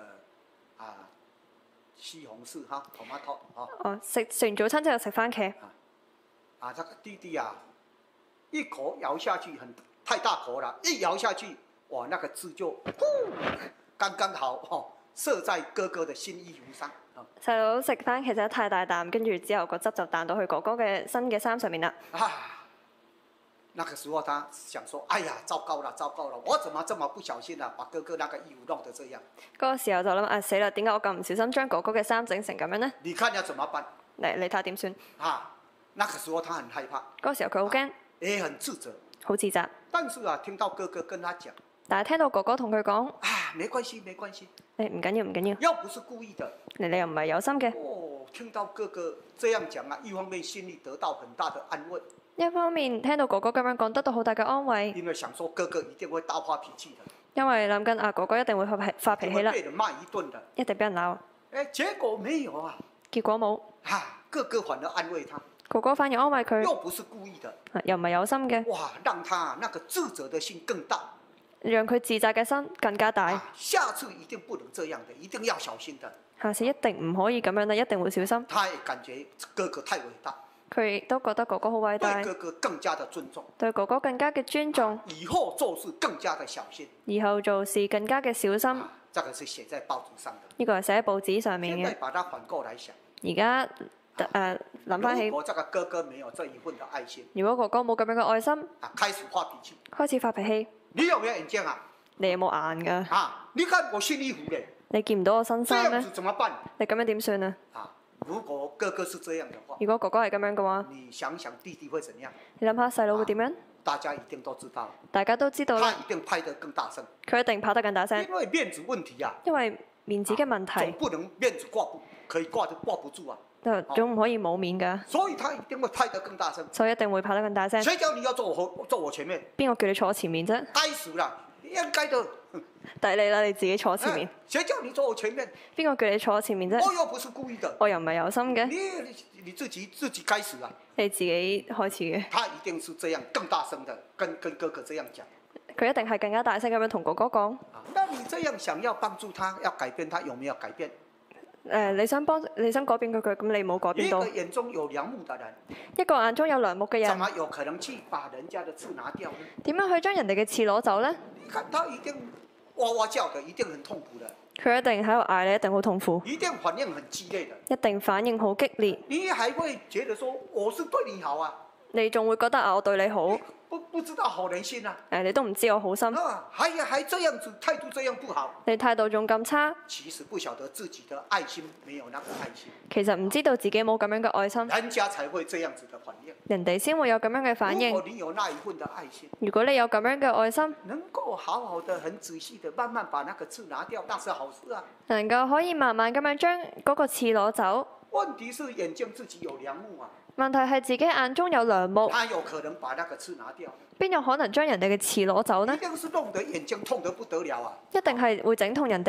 西紅柿哈，tomato 啊。 食完早餐之後食番茄。 啊，這個弟弟啊，一口咬下去太大口了，一咬下去，哇，那個汁就剛剛好射在哥哥的新衣服上。 細佬食番茄食得太大啖，跟住之後個汁就彈到去哥哥嘅新嘅衫上面啦。 那個時候他想說：哎呀，糟糕了，糟糕了！我怎麼這麼不小心啊，把哥哥那個衣服弄得這樣？ 嗰個時候就諗：死啦！點解我咁唔小心將哥哥嘅衫整成咁樣呢？ 你看要怎麼辦？ 你睇下點算？ 那個時候他很害怕。 嗰個時候佢好驚， 也很自責。 好自責。 但是啊，聽到哥哥跟他講： 但係聽到哥哥同佢講： 沒關係，沒關係。 唔緊要，唔緊要。 要不是故意的。 你又唔係有心嘅。 聽到哥哥這樣講啊，一方面心裡得到很大的安慰。 一方面聽到哥哥咁樣講，得到好大嘅安慰。 因為想說哥哥一定會大發脾氣的。 因為諗緊哥哥一定會發脾氣啦。 被人罵一頓的。 一定俾人鬧。 結果沒有啊。 結果冇。 哥哥反而安慰他。 哥哥反而安慰佢。 又不是故意的。 又唔係有心嘅。 哇，讓他那個自責的心更大。 讓佢自責嘅心更加大。 下次一定不能這樣的，一定要小心的。 下次一定唔可以咁樣啦，一定會小心。 他也感覺哥哥太偉大。 佢亦都覺得哥哥好偉大。 對哥哥更加的尊重。 對哥哥更加嘅尊重。 以後做事更加的小心。 以後做事更加嘅小心。 這個是寫在報紙上的。 呢個係寫喺報紙上面嘅。 現在把它反過來想。 而家諗翻起， 如果這個哥哥沒有這一份的愛心， 如果哥哥冇咁樣嘅愛心， 開始發脾氣， 開始發脾氣， 你有沒有眼睛啊？ 你有冇眼㗎？ 你看我新衣服嘅， 你見唔到我新衫咩？ 這樣子怎麼辦？ 你咁樣點算啊？ 如果哥哥是這樣的話， 如果哥哥係咁樣嘅話， 你想想弟弟會怎樣？ 你諗下細佬會點樣？ 大家一定都知道。 大家都知道啦。 他一定拍得更大聲。 佢一定跑得更大聲。 因為面子問題啊。 因為面子嘅問題。 總不能面子可以掛不住啊。 總唔可以冇面㗎。 所以他一定會拍得更大聲。 所以一定會跑得更大聲。 誰叫你要坐我前面？ 邊個叫你坐我前面啫？ 該死啦！應該的。 抵你啦！你自己坐前面。 誰叫你坐我前面？ 邊個叫你坐我前面啫？ 我又不是故意的。 我又唔係有心嘅。 你自己該死啊！ 你自己開始嘅。 他一定是這樣更大聲的，跟哥哥這樣講。 佢一定係更加大聲咁樣同哥哥講。 那你這樣想要幫助他，要改變他，有沒有改變？ 你想改變佢，咁你冇改變到。 一個眼中有梁木的人， 一個眼中有梁木嘅人， 怎麼有可能去把人家的刺拿掉呢？ 點樣去將人哋嘅刺攞走呢？ 你看他一定哇哇叫的，一定很痛苦的。 佢一定喺度嗌你，一定好痛苦。 一定反應很激烈的。 一定反應好激烈。 你還會覺得說我是對你好啊？ 你仲會覺得我對你好？ 不知道好人心啊！ 你都唔知我好心。 還這樣子態度這樣不好。 你態度仲咁差。 其實不曉得自己的愛心沒有那個愛心。 其實唔知道自己冇咁樣嘅愛心。 人家才會這樣子的反應。 人哋先會有咁樣嘅反應。 如果你有那一份的愛心。 如果你有咁樣嘅愛心。 能夠好好的、很仔細的、慢慢把那個刺拿掉，那是好事啊。 能夠可以慢慢咁樣將嗰個刺攞走。 問題是眼睛自己有梁木啊。 問題係自己眼中有梁木。 他有可能把那個刺拿掉。 邊有可能將人哋嘅刺攞走呢？ 一定是弄得眼睛痛得不得了啊！ 一定係會整痛人哋。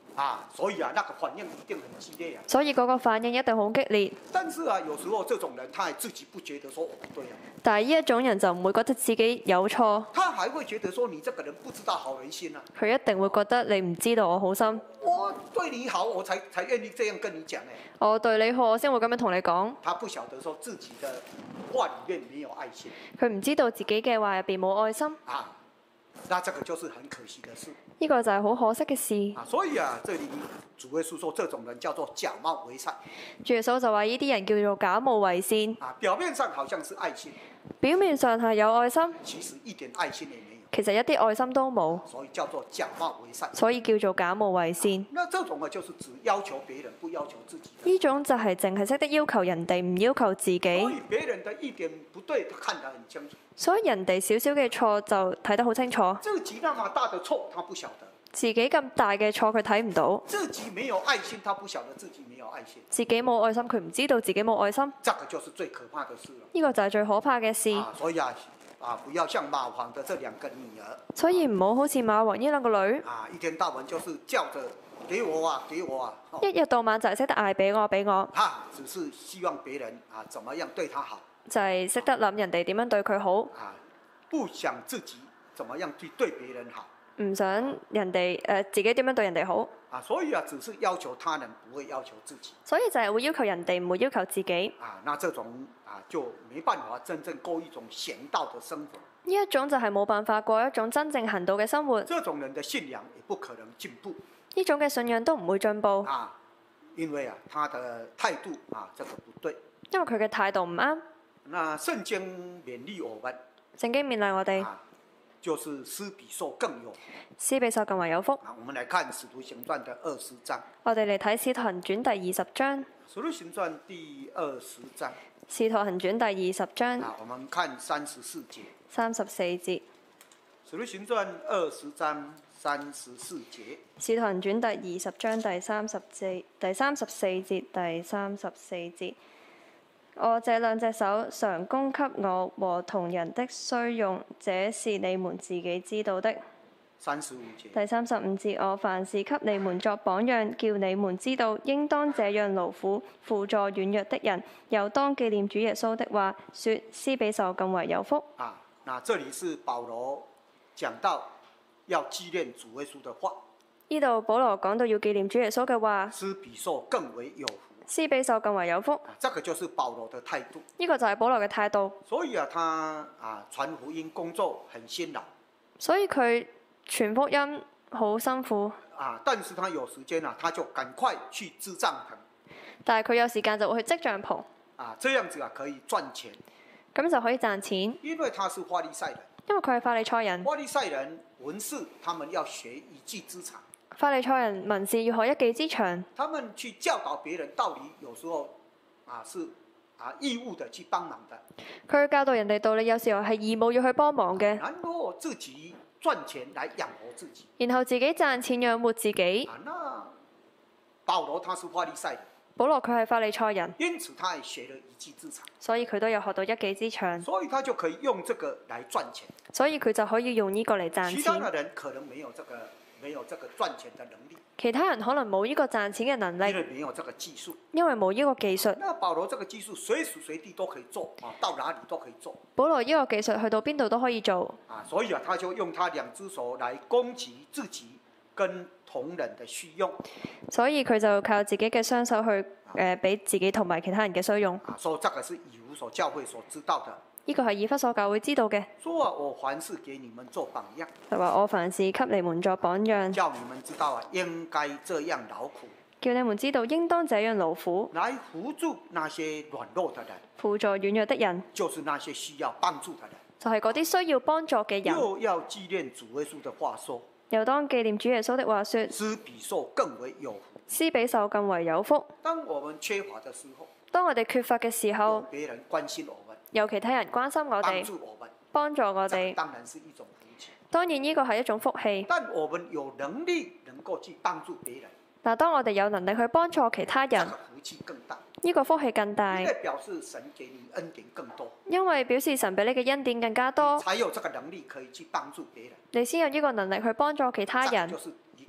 所以那个反应一定很激烈所以嗰個反應一定好激烈。 但是有時候這種人，他也自己不覺得說我不對但係呢一種人就唔會覺得自己有錯， 他還會覺得說你這個人不知道好人心佢一定會覺得你唔知道我好心， 我對你好，我才願意這樣跟你講我對你好，我先會咁樣同你講。 他不曉得說自己的話裡面沒有愛心佢唔知道自己嘅話入邊冇愛心， 那這個就是很可惜的事呢個就係好可惜嘅事。 所以這裡主耶穌說這種人叫做假冒為善主耶穌就話呢啲人叫做假冒為善， 表面上好像是愛心， 表面上係有愛心， 其實一點愛心也沒有， 其實一啲愛心都冇， 所以叫做假冒為善。 所以叫做假冒為善。 那這種就是只要求別人，不要求自己。 呢種就係淨係識得要求人哋，唔要求自己。 所以別人的一點不對，他看得很清楚。 所以人哋少少嘅錯就睇得好清楚， 自己那麼大的錯，他不曉得。 自己咁大嘅錯佢睇唔到， 自己沒有愛心，他不曉得自己沒有愛心。 自己冇愛心，佢唔知道自己冇愛心。 這個就是最可怕的事了。 呢個就係最可怕嘅事。 所以不要像馬王的這兩個女兒。 所以唔好好似馬王呢兩個女， 一天到晚就是叫着給我啊，給我啊。 一日到晚就係識得嗌俾我俾我， 只是希望別人怎麼樣對他好， 就係識得諗人哋點樣對佢好， 不想自己怎麼樣去對別人好， 唔想人哋自己點樣對人哋好。 所以只是要求他人，不會要求自己。 所以就係會要求人哋，唔會要求自己。 那這種就沒辦法真正過一種賢道的生活。 呢一種就係冇辦法過一種真正行道嘅生活。 這種人的信仰也不可能進步。 呢種嘅信仰都唔會進步。 因為他的態度這個不對。 因為佢嘅態度唔啱。 那聖經勉勵我們。 聖經勉勵我哋。 就是施比受更有福。 施比受更為有福。 我們來看《使徒行傳》的20章。 我哋嚟睇《使徒行傳》第20章。《 使徒行傳》第20章。《 使徒行傳》第20章。 我們看34節。 34節。《 使徒行傳》20章34節。《 使徒行傳》第20章第34節。第34節。我這兩隻手常供給我和同人的需用，這是你們自己知道的。 35節。 第35節，我凡事給你們作榜樣，叫你們知道應當這樣勞苦，輔助軟弱的人，又當紀念主耶穌的話，說施比受更為有福。 那這裡是保羅講到要紀念主耶穌的話。 呢度保羅講到要紀念主耶穌嘅話， 施比受更為有福。 施比受更為有福， 這個就是保羅的態度。 呢個就係保羅嘅態度。 所以他傳福音工作很辛勞。 所以佢傳福音好辛苦。 但是他有時間他就趕快去支帳篷。 但係佢有時間就會去織帳篷。 這樣子可以賺錢。 咁就可以賺錢。 因為他是法利賽人。 因為佢係法利賽人。 法利賽人文士，他們要學一技之長。 法利賽人文士要學一技之長， 他們去教導別人道理，有時候是義務的去幫忙的。 佢教導人哋道理，有時候係義務要去幫忙嘅。 然後自己賺錢來養活自己。 然後自己賺錢養活自己。 那保羅他是法利賽人。 保羅佢係法利賽人， 因此他也學了一技之長。 所以佢都有學到一技之長。 所以他就可以用這個來賺錢。 所以佢就可以用呢個嚟賺錢。 其他的人可能沒有這個賺錢的能力。 其他人可能冇呢個賺錢嘅能力， 因為沒有這個技術。 因為冇呢個技術。 那保羅這個技術隨時隨地都可以做，到哪裡都可以做。 保羅呢個技術去到邊度都可以做。 所以他就用他兩隻手來供給自己跟同人的需用。 所以佢就靠自己嘅雙手去俾自己同埋其他人嘅需用。 所以這個是以弗所教會所知道的。 呢個係以弗所教會知道嘅。 說我凡事給你們做榜樣。 就話我凡事給你們作榜樣。 叫你們知道應該這樣勞苦。 叫你們知道應當這樣勞苦。 來扶助那些軟弱的人。 輔助軟弱的人。 就是那些需要幫助的人。 就係嗰啲需要幫助嘅人。 又要紀念主耶穌的話說。 又當紀念主耶穌的話說。 施比受更為有福。 施比受更為有福。 當我們缺乏的時候。 當我哋缺乏嘅時候。 有別人關心我們。 有其他人關心我哋，幫助我哋， 當然是一種福氣。 當然呢個係一種福氣。 但我們有能力能夠去幫助別人。 但當我哋有能力去幫助其他人， 福氣更大。 呢個福氣更大。 因為表示神給你恩典更多。 因為表示神俾你嘅恩典更加多。 才有這個能力可以去幫助別人。 你先有呢個能力去幫助其他人。 就是一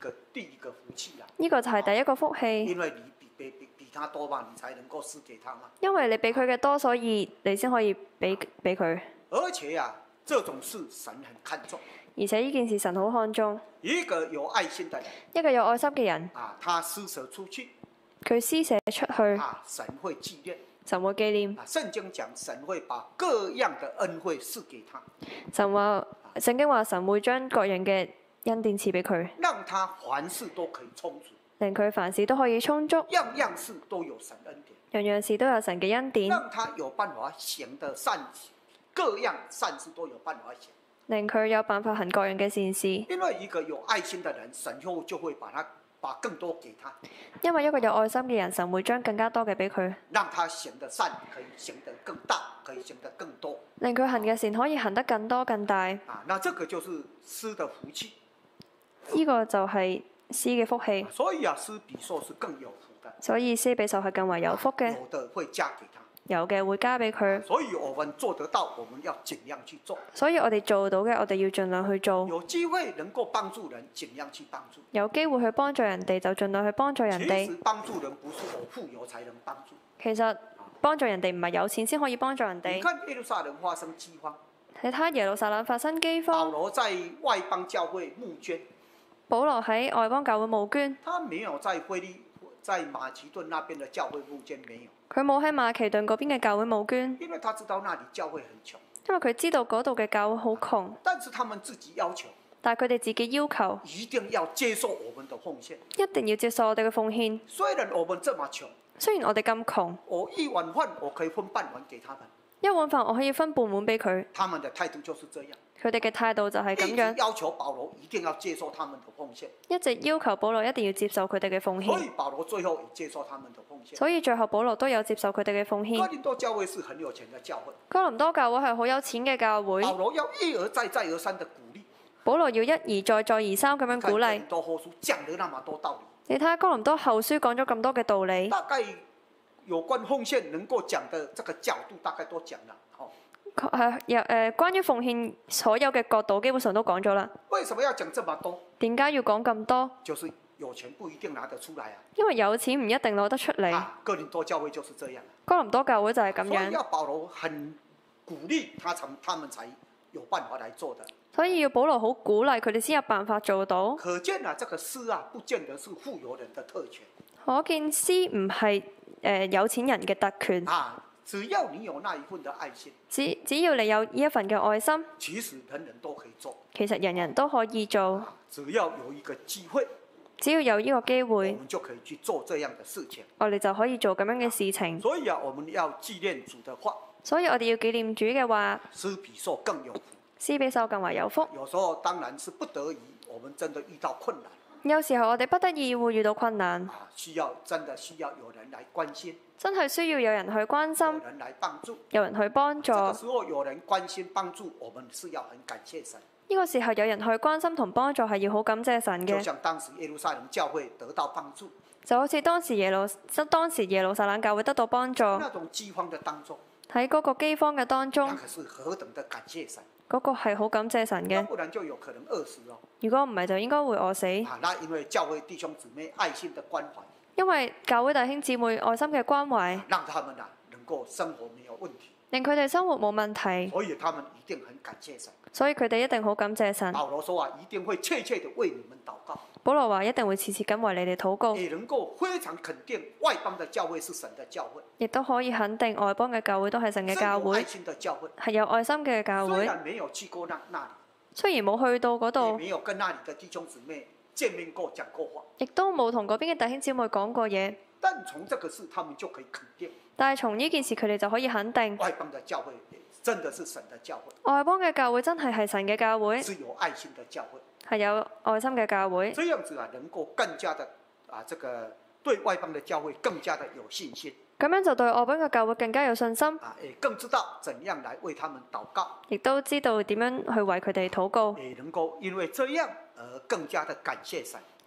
第一个福氣啦。 呢個就係第一個福氣， 因為你比他多嘛，你才能夠施給他嘛。 因為你俾佢嘅多，所以你先可以俾佢。 而且啊，這種事神很看重。 而且呢件事神好看重。 一個有愛心的人， 一個有愛心嘅人， 啊，他施捨出去， 佢施捨出去， 啊，神會紀念。 神會紀念。 啊，聖經講神會把各樣的恩惠賜給他。 聖經話神會將各樣嘅恩典賜俾佢， 讓他凡事都可以充足， 令佢凡事都可以充足， 樣樣事都有神恩典， 樣樣事都有神嘅恩典， 讓他有辦法行的善，各樣善事都有辦法行。 令佢有辦法行各樣嘅善事。 因為一個有愛心的人，神就會把更多給他， 因為一個有愛心嘅人，神會將更加多嘅俾佢， 讓他行的善可以行得更大，可以行得更多。 令佢行嘅善可以行得更多更大。 啊，那這個就是施的福氣。 呢個就係施嘅福氣。 所以啊，施比受是更有福的。 所以施比受係更為有福嘅。 有的會加給他。 有嘅會加俾佢。 所以我們做得到，我們要盡量去做。 所以我哋做到嘅，我哋要盡量去做。 有機會能夠幫助人，盡量去幫助。 有機會去幫助人哋，就盡量去幫助人哋。 其實幫助人不是我富有才能幫助。 其實幫助人哋唔係有錢先可以幫助人哋。 你看耶路撒冷發生饑荒。 你睇耶路撒冷發生饑荒。 保羅在外邦教會募捐。 保羅喺外邦教會募捐。 他沒有在馬其頓那邊的教會募捐，沒有。 佢冇喺馬其頓嗰邊嘅教會募捐。 因為他知道那裡教會很窮。 因為佢知道嗰度嘅教會好窮。 但是他們自己要求。 但係佢哋自己要求。 一定要接受我們的奉獻。 一定要接受我哋嘅奉獻。 雖然我們這麼窮。 雖然我哋咁窮。 我一碗飯我可以分半碗給他們。 一碗飯我可以分半碗俾佢。 他們的態度就是這樣。 佢哋嘅態度就係咁樣。 要求保羅一定要接受他們的奉獻。 一直要求保羅一定要接受佢哋嘅奉獻。 所以保羅最後也接受他們的奉獻。 所以最後保羅都有接受佢哋嘅奉獻。 哥林多教會是很有錢嘅教會。 哥林多教會係好有錢嘅教會。 保羅要一而再再而三的鼓勵。 保羅要一而再再而三咁樣鼓勵。 哥林多後書講了那麼多道理。 你睇下哥林多後書講咗咁多嘅道理。 大概有關奉獻能夠講的這個角度大概都講了。 關於奉獻所有嘅角度基本上都講咗啦。 為什麼要講這麼多？ 點解要講咁多？ 就是有錢不一定拿得出來啊。 因為有錢唔一定攞得出嚟。 哥林多教會就是這樣。 哥林多教會就係咁樣。 所以要保羅很鼓勵他們才有辦法來做的。 所以要保羅好鼓勵佢哋先有辦法做到。 可見啊，這個施啊，不見得是富有人的特權。 可見施唔係有錢人嘅特權。 只要你有那一份的愛心， 只要你有呢一份嘅愛心， 其實人人都可以做。 其實人人都可以做。 只要有一個機會， 只要有呢個機會， 我們就可以去做這樣的事情。 我哋就可以做咁樣嘅事情。 所以啊，我們要紀念主的話。 所以我哋要紀念主嘅話。 施比受更有福。 施比受更為有福。 有時候當然是不得已，我們真的遇到困難。 有時候我哋不得已會遇到困難。 真的需要有人來關心。 真係需要有人去關心。 有人來幫助。 有人去幫助。 這個時候有人關心幫助，我們是要很感謝神。 呢個時候有人去關心同幫助係要好感謝神嘅。 就像當時耶路撒冷教會得到幫助。 就好似當時耶路撒冷教會得到幫助。 那種饑荒的當中。 喺嗰個饑荒嘅當中。 那可是何等的感謝神。 嗰個係好感謝神嘅。 不然就有可能餓死咯。 如果唔係就應該會餓死。 那因為教會弟兄姊妹愛心的關懷。 因為教會弟兄姊妹愛心嘅關懷。 讓他們能夠生活沒有問題。 令佢哋生活冇問題。 所以他們一定很感謝神。 所以佢哋一定好感謝神。 保羅說一定會切切地為你們禱告。 保羅話一定會次次咁為你哋禱告。 也能夠非常肯定外邦的教會是神的教會。 亦都可以肯定外邦嘅教會都係神嘅教會。 係有愛心的教會。 係有愛心嘅教會。 雖然沒有去過那裡。 雖然冇去到嗰度。 也沒有跟那裡的弟兄姊妹見面過講過話。 亦都冇同嗰邊嘅弟兄姊妹講過嘢。 但從這個事，他們就可以肯定。 但係從呢件事，佢哋就可以肯定。 外邦的教會真的是神的教會。 外邦嘅教會真係神嘅教會。 是有愛心的教會。 係有愛心嘅教會。 這樣子啊，能夠更加的這個對外邦的教會更加的有信心。 咁樣就對外邦嘅教會更加有信心。 也更知道怎樣來為他們禱告。 亦都知道點樣去為佢哋禱告。 也能夠因為這樣而更加的感謝神。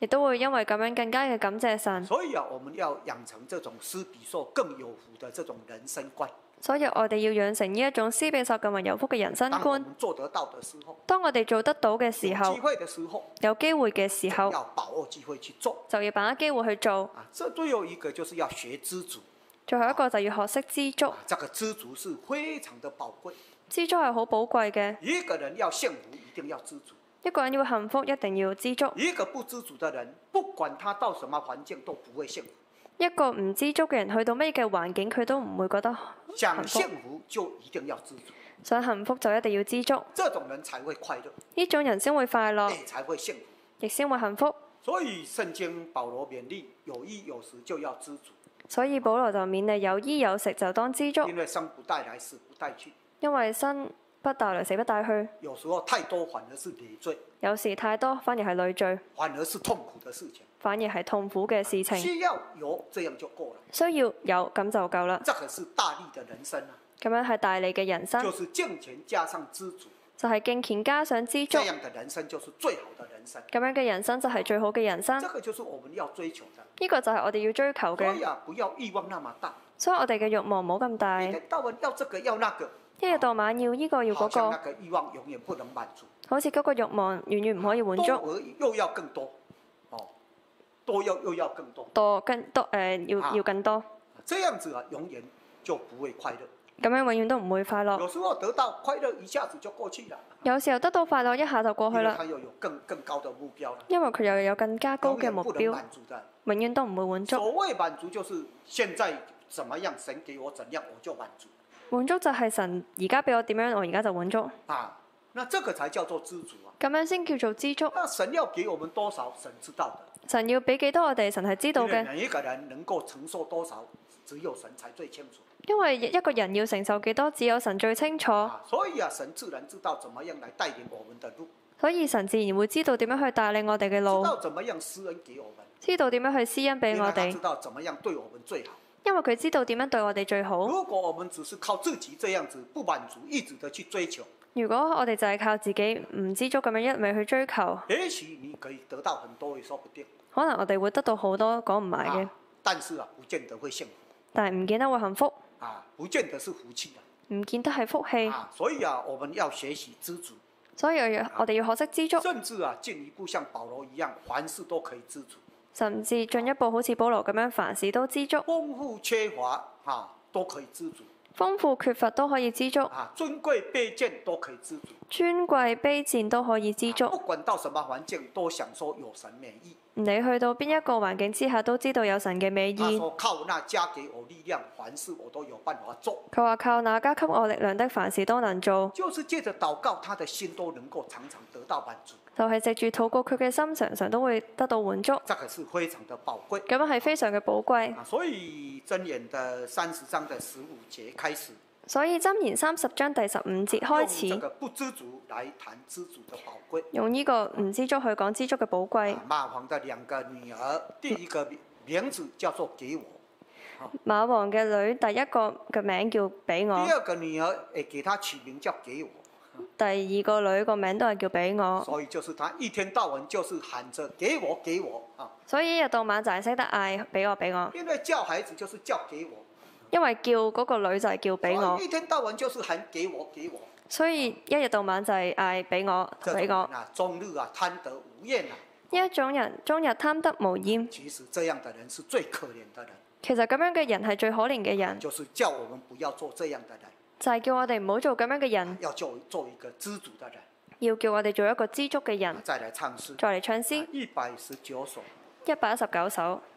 亦都會因為咁樣更加嘅感謝神。 所以啊，我們要養成這種施比受更有福的這種人生觀。 所以我哋要養成呢一種施比受更為有福嘅人生當我觀。 們做得到的時候， 當我哋做得到嘅時候有機，會的時候， 有機會嘅時候， 要把握機會去做。 就要把握機會去做。 啊，這最後一個就是要學知足。 最後一個就要學識知足。 這個知足是非常的寶貴。 知足係好寶貴嘅。 一個人要幸福，一定要知足。 一個人要幸福，一定要知足。 一個不知足的人，不管他到什麼環境，都不會幸福。 一個唔知足嘅人，去到咩嘅環境，佢都唔會覺得想幸幸福。 福就一定要知足， 想幸福就一定要知足， 這種人才會快樂， 呢種人先會快樂， 也才會幸福。 亦先會幸福。 所以聖經保羅勉勵有衣有食就要知足， 所以保羅就勉勵有衣有食就當知足， 因為生不帶來，死不帶去。 因為生不帶來，死不帶去。 有時候太多反而是累贅， 有時太多反而係累贅， 反而是痛苦的事情。 反而係痛苦嘅事情。 需要有，這樣就夠了。 需要有咁就夠啦。 這個是大利的人生啊， 咁樣係大利嘅人生， 就是敬虔加上知足， 就係敬虔加上知足這。樣的人生就是最好的人生。 咁樣嘅人生就係最好嘅人生。 這個就是我們要追求的。 呢個就係我哋要追求嘅。 所以啊，不要欲望那麼大， 所以我哋嘅慾望冇咁大， 一天到晚要這個要那個， 一日到晚要呢個要嗰好像那個， 個欲望永遠不能滿足， 好似嗰個慾望遠遠唔可以滿足， 多而又要更多，哦，多又要更多， 多更多要更多， 這樣子啊，永遠就不會快樂。 咁樣永遠都唔會快樂。 有時候得到快樂一下子就過去了， 有時候得到快樂一下就過去啦， 因為他又有更高的目標了， 因為佢又有更加高嘅目永遠不能標， 滿足的。 永遠都唔會滿足。 所謂滿足就是現在怎麼樣，神給我怎樣我就滿足滿足就係神而家俾我點樣，我而家就滿足。 啊，那這個才叫做知足啊。 咁樣先叫做知足。 那神要給我們多少，神知道的。 神要俾幾多我哋，神係知道嘅。 因為每一個人能夠承受多少，只有神才最清楚。 因為一個人要承受幾多，只有神最清楚。 啊，所以啊，神自然知道怎麼樣來帶領我們的路， 所以神自然會知道點樣去帶領我哋嘅知路， 道怎麼樣施恩給我們， 知道點樣去施恩俾我哋因為他知，道怎麼樣對我們最好。 因為佢知道點樣對我哋最好。 如果我們只是靠自己這樣子不滿足，一直的去追求， 如果我哋就係靠自己唔知足咁樣一味去追求， 也許你可以得到很多，也說不定。 可能我哋會得到好多講唔埋嘅， 但是啊，不見得會幸福但係唔見得會幸福， 啊，不見得是福氣啊。 唔見得係福氣。 啊，所以啊，我們要學習知足， 所以我哋要學識知足， 甚至啊，進一步像保羅一樣，凡事都可以知足， 甚至進一步好似保羅咁樣，凡事都知足， 豐富缺乏啊都可以知足。 豐富缺乏都可以知足， 啊，尊貴卑賤都可以知足， 尊貴卑賤都可以知足。 不管到什麼環境，都想說有神美意。 你去到邊一個環境之下，都知道有神嘅美意。 他說靠那加給我力量，凡事我都有辦法做。 佢話靠那加給我力量的，凡事都能做。 就是借着禱告，他的心都能夠常常得到滿足。 就係藉住禱告，佢嘅心常常都會得到滿足。 這個是非常的寶貴。 咁樣係非常嘅寶貴。 啊，所以箴言的30章的15節開始， 所以箴言30章第15節開用這始， 個不知足來談知足的寶貴。 用呢個唔知足去講知足嘅寶貴。 馬王的兩個女兒，第一個名字叫做給我， 馬王嘅女第一個嘅名叫俾我第，二個女兒也給她取名叫給我。 第二個女個名都係叫俾我， 所以就是他一天到晚就是喊着給我給我啊， 所以一日到晚就係識得嗌俾我俾我， 因為叫孩子就是叫給我， 因為叫嗰個女就係叫俾我所以，一天到晚就是喊給我給我。 所以一日到晚就係嗌俾我俾我。 這種人啊，終日啊貪得無厭啊， 呢一種人終日貪得無厭， 其實這樣的人是最可憐的人， 其實咁樣嘅人係最可憐嘅人， 就是叫我們不要做這樣的人， 就係叫我哋唔好做咁樣嘅人， 要做一個知足的人。 要叫我哋做一個知足嘅人。 再來唱詩， 再嚟唱詩 119首。 119首。